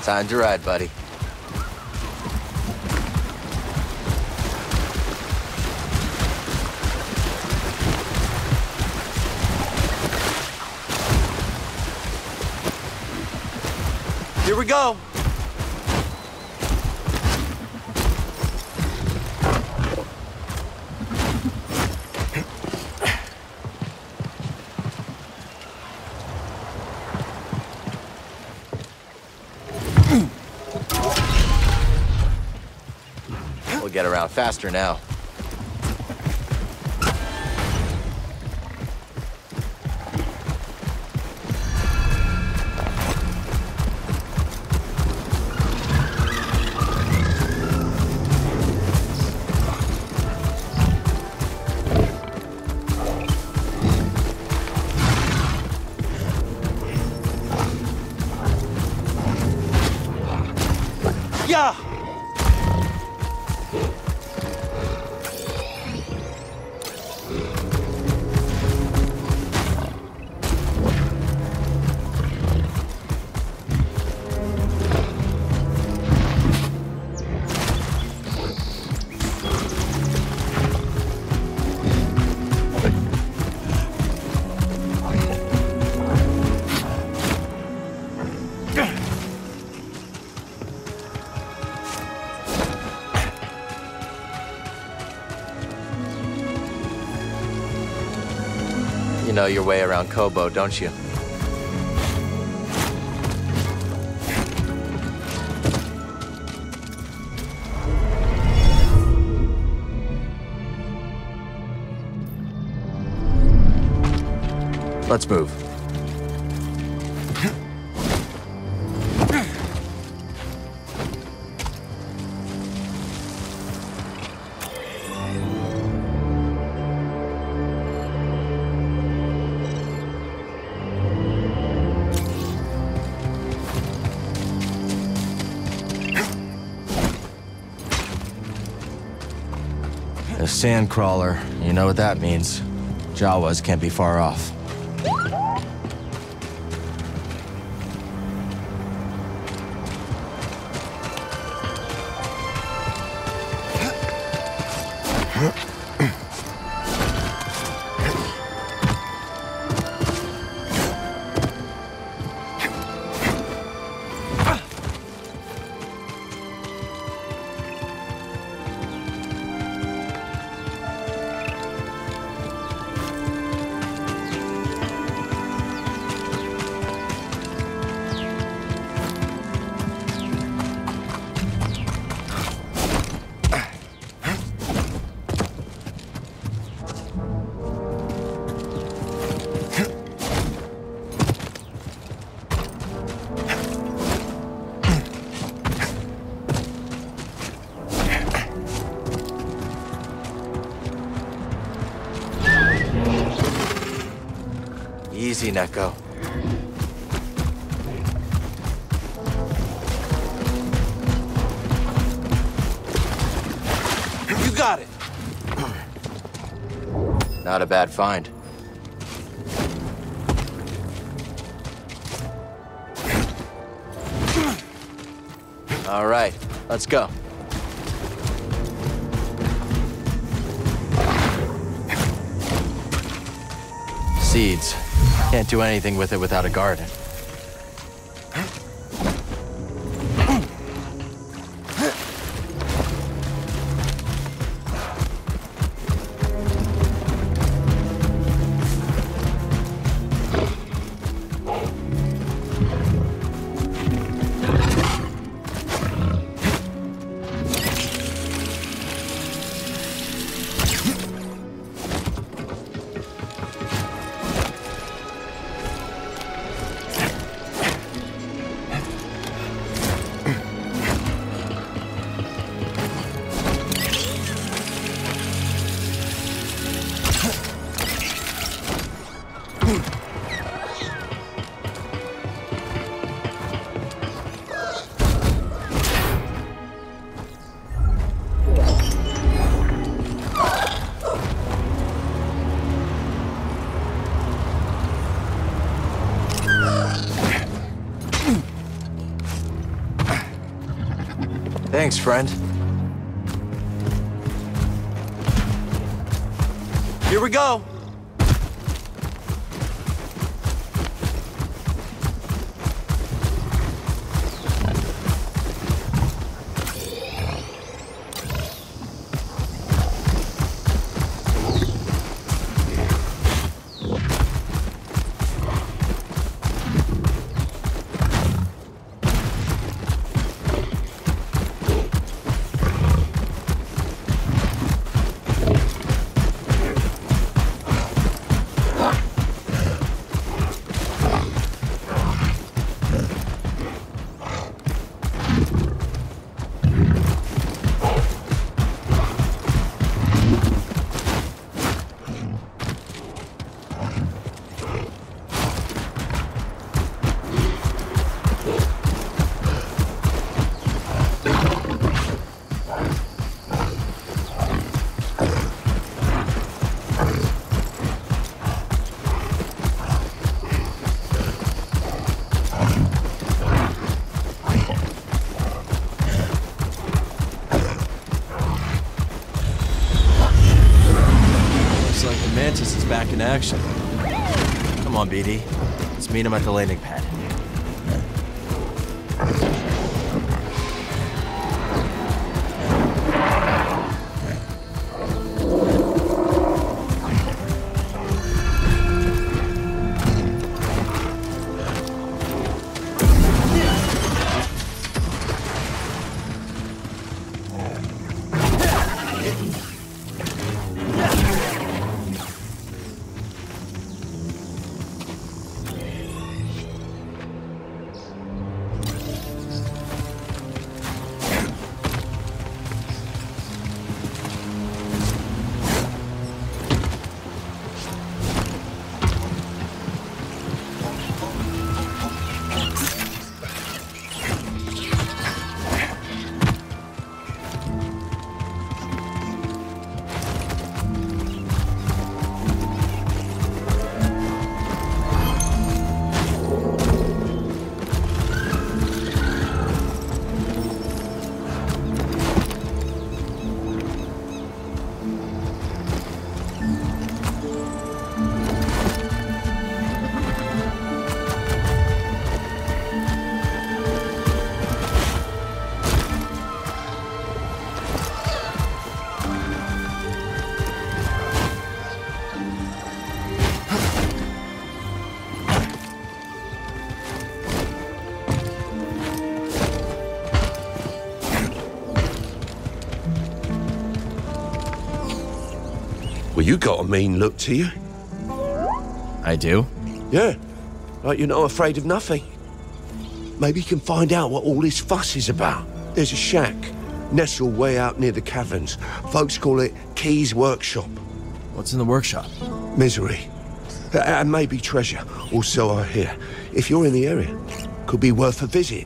Time to ride, buddy. Here we go. We'll get around faster now. Yeah! You know your way around Koboh, don't you? Let's move. A sandcrawler, you know what that means. Jawas can't be far off. Easy, Neko. You got it! Not a bad find. All right, let's go. Seeds. Can't do anything with it without a garden. Thanks, friend. Here we go! Mantis is back in action. Come on, B D. Let's meet him at the landing pad. Well, you got a mean look to you. I do? Yeah, like you're not afraid of nothing. Maybe you can find out what all this fuss is about. There's a shack, nestled way out near the caverns. Folks call it Key's Workshop. What's in the workshop? Misery. And maybe treasure, or so I hear. If you're in the area, could be worth a visit.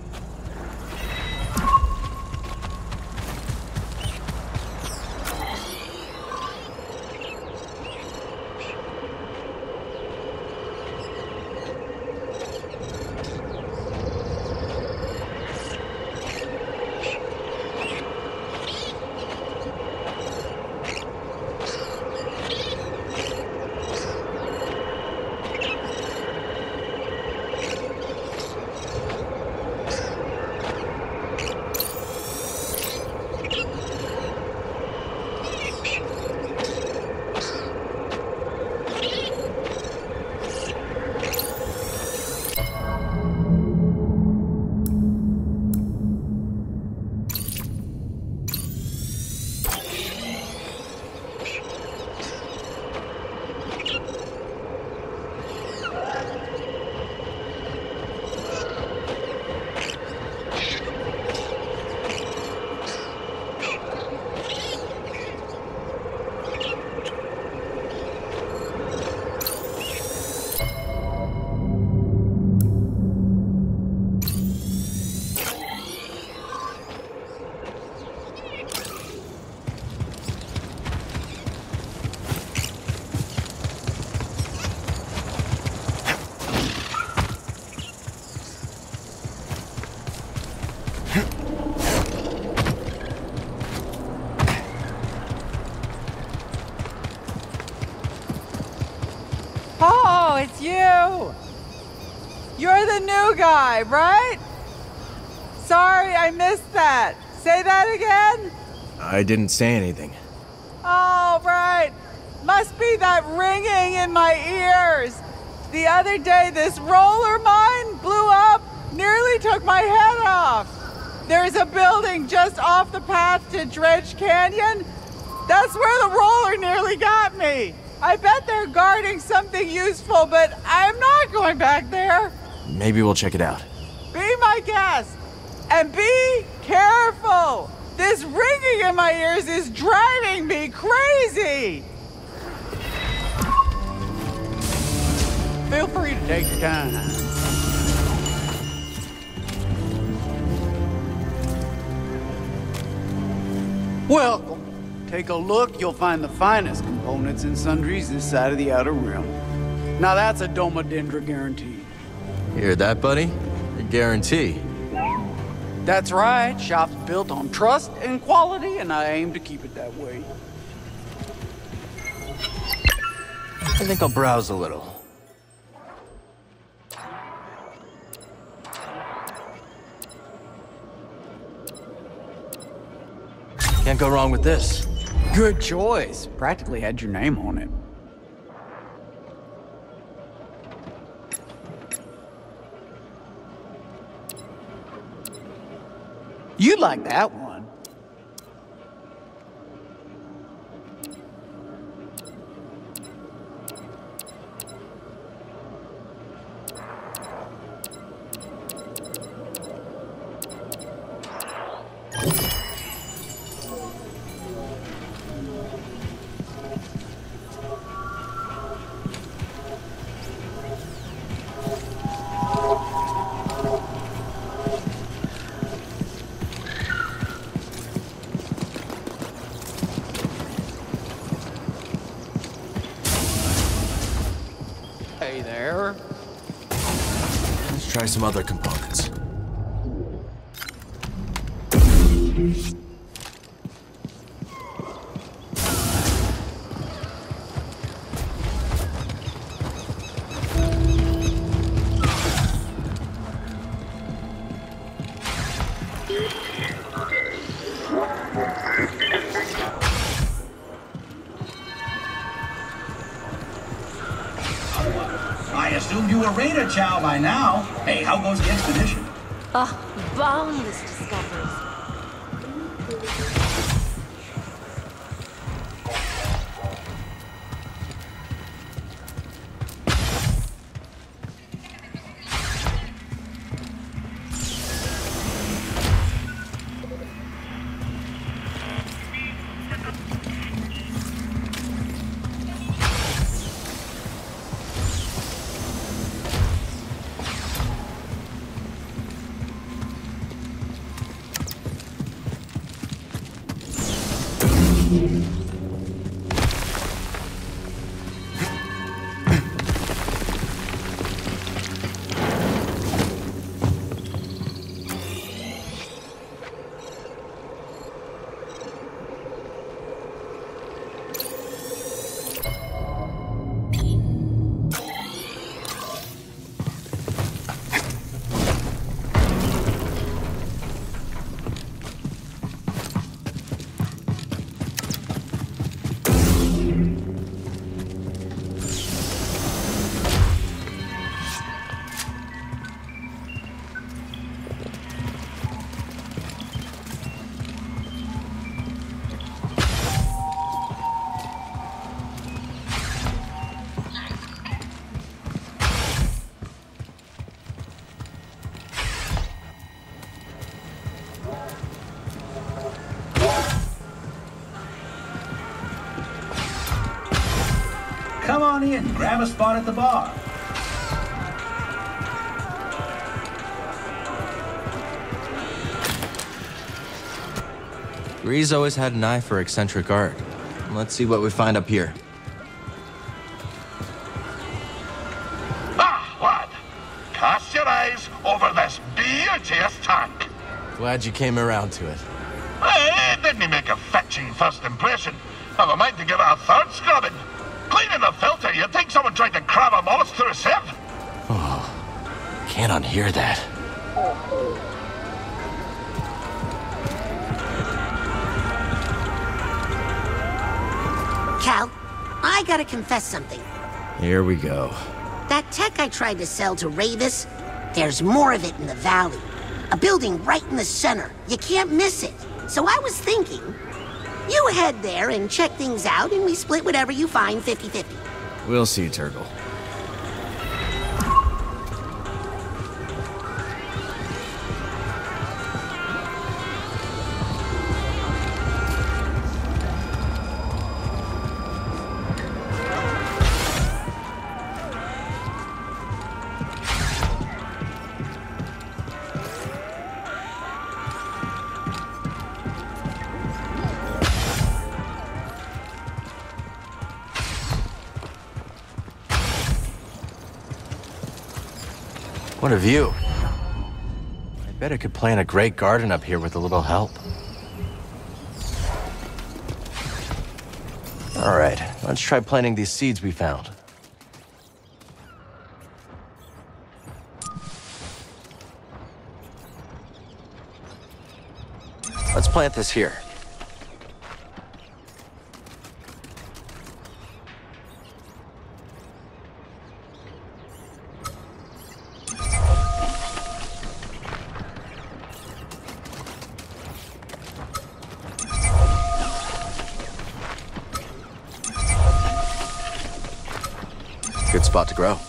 you! You're the new guy, right? Sorry, I missed that. Say that again? I didn't say anything. Oh, right. Must be that ringing in my ears. The other day, this roller mine blew up, nearly took my head off. There's a building just off the path to Dredge Canyon. That's where the roller nearly got me. I bet they're guarding something useful, but I'm not going back there. Maybe we'll check it out. Be my guest. And be careful. This ringing in my ears is driving me crazy. Feel free to take your time. Welcome. Take a look, you'll find the finest components and sundries this side of the Outer Rim. Now that's a Doma Dendra guarantee. Hear that, buddy? A guarantee. That's right. Shop's built on trust and quality, and I aim to keep it that way. I think I'll browse a little. Can't go wrong with this. Good choice. Practically had your name on it. You'd like that one. Hey there. Let's try some other components. I assumed you were Raider Chow by now. Hey, how goes the expedition? Oh, boundless discoveries. Come on in, grab a spot at the bar. Greez always had an eye for eccentric art. Let's see what we find up here. Ah, lad. Cast your eyes over this beauteous tank. Glad you came around to it. Hey, it didn't make a fetching first impression. Have a mind to give it a third scrubbing. Clean in the filter. You'd think someone tried to cram a mollusk through a sieve. Oh, can't unhear that. Cal, I gotta confess something. Here we go. That tech I tried to sell to Ravis, there's more of it in the valley. A building right in the center. You can't miss it. So I was thinking, you head there and check things out, and we split whatever you find fifty fifty. We'll see, Turgle. What a view. I bet I could plant a great garden up here with a little help. All right, let's try planting these seeds we found. Let's plant this here. Good spot to grow.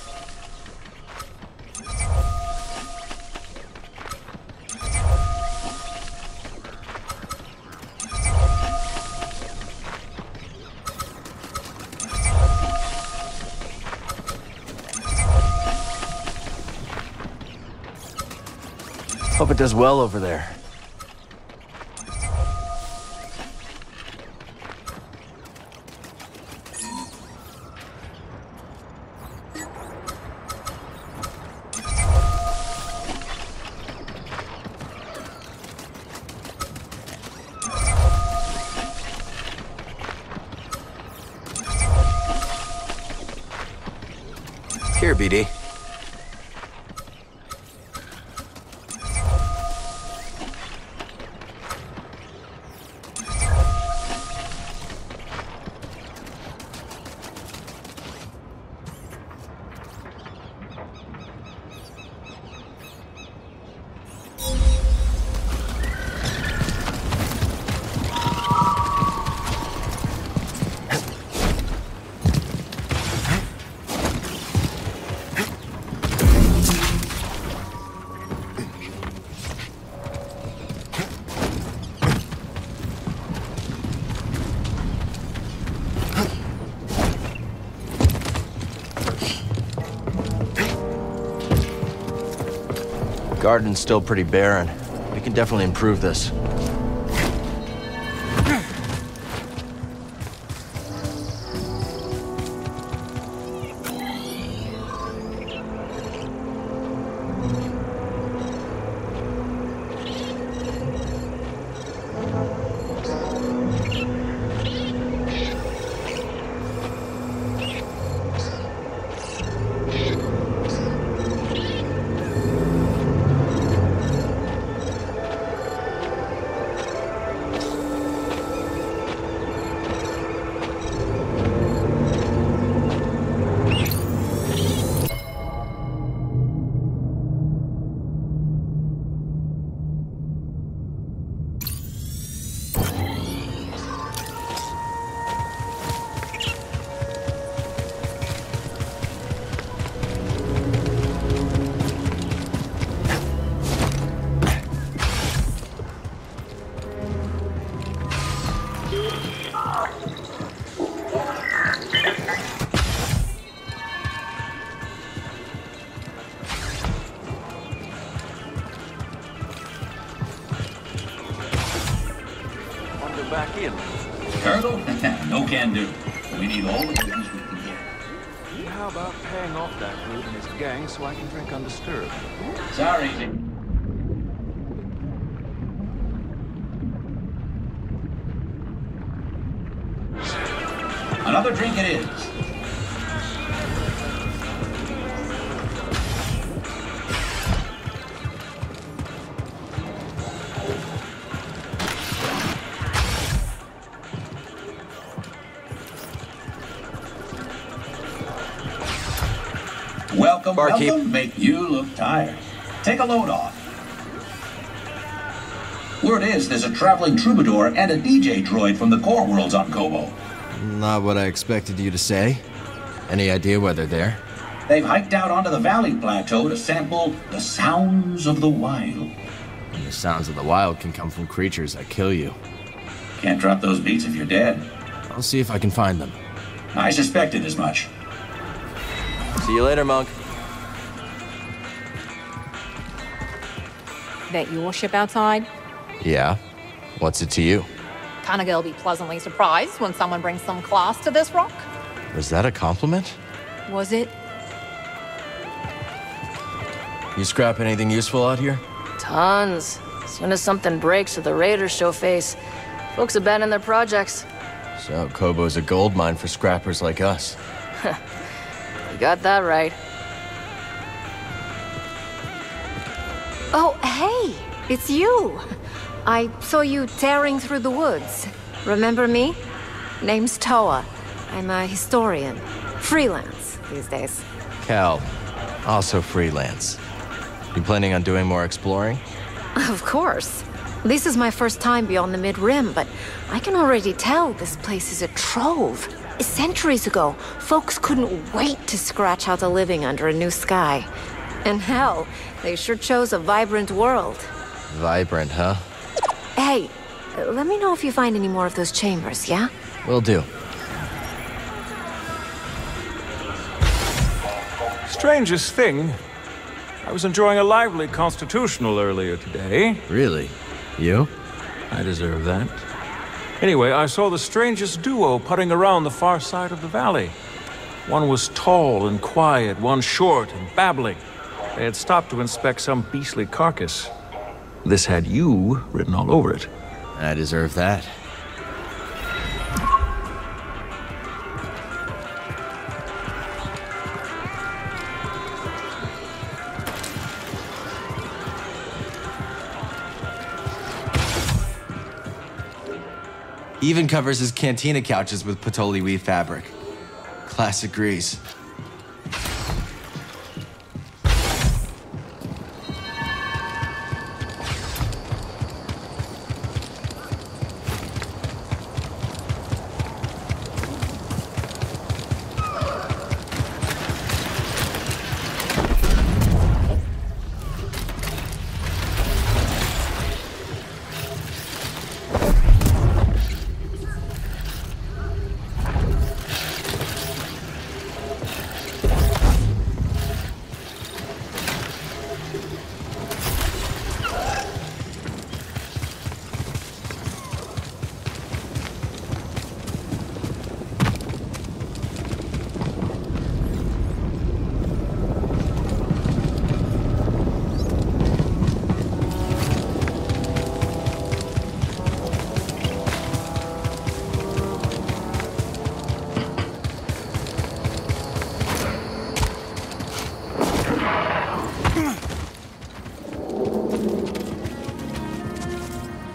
Hope it does well over there. Here, B D. Garden's still pretty barren. We can definitely improve this. Back in. Turtle? No can do. We need all the business we can get. How about paying off that dude and his gang so I can drink undisturbed? Sorry. Another drink it is. Welcome, Barkeep. welcome. Make you look tired. Take a load off. Word is there's a traveling troubadour and a D J droid from the core worlds on Koboh. Not what I expected you to say. Any idea where they're there? They've hiked out onto the valley plateau to sample the sounds of the wild. And the sounds of the wild can come from creatures that kill you. Can't drop those beats if you're dead. I'll see if I can find them. I suspected as much. See you later, Monk. That your ship outside? Yeah? What's it to you? Kinda gonna be pleasantly surprised when someone brings some class to this rock. Was that a compliment? Was it? You scrap anything useful out here? Tons. As soon as something breaks or the raiders show face, folks abandon their projects. So Koboh's a gold mine for scrappers like us. You got that right. Oh, hey! It's you! I saw you tearing through the woods. Remember me? Name's Toa. I'm a historian. Freelance these days. Cal, also freelance. You planning on doing more exploring? Of course. This is my first time beyond the Mid-Rim, but I can already tell this place is a trove. Centuries ago, folks couldn't wait to scratch out a living under a new sky. And hell, they sure chose a vibrant world. Vibrant, huh? Hey, let me know if you find any more of those chambers, yeah? Will do. Strangest thing, I was enjoying a lively constitutional earlier today. Really? You? I deserve that. Anyway, I saw the strangest duo putting around the far side of the valley. One was tall and quiet, one short and babbling. They had stopped to inspect some beastly carcass. This had you written all over it. I deserve that. He even covers his cantina couches with Patoli weave fabric. Classic Grease.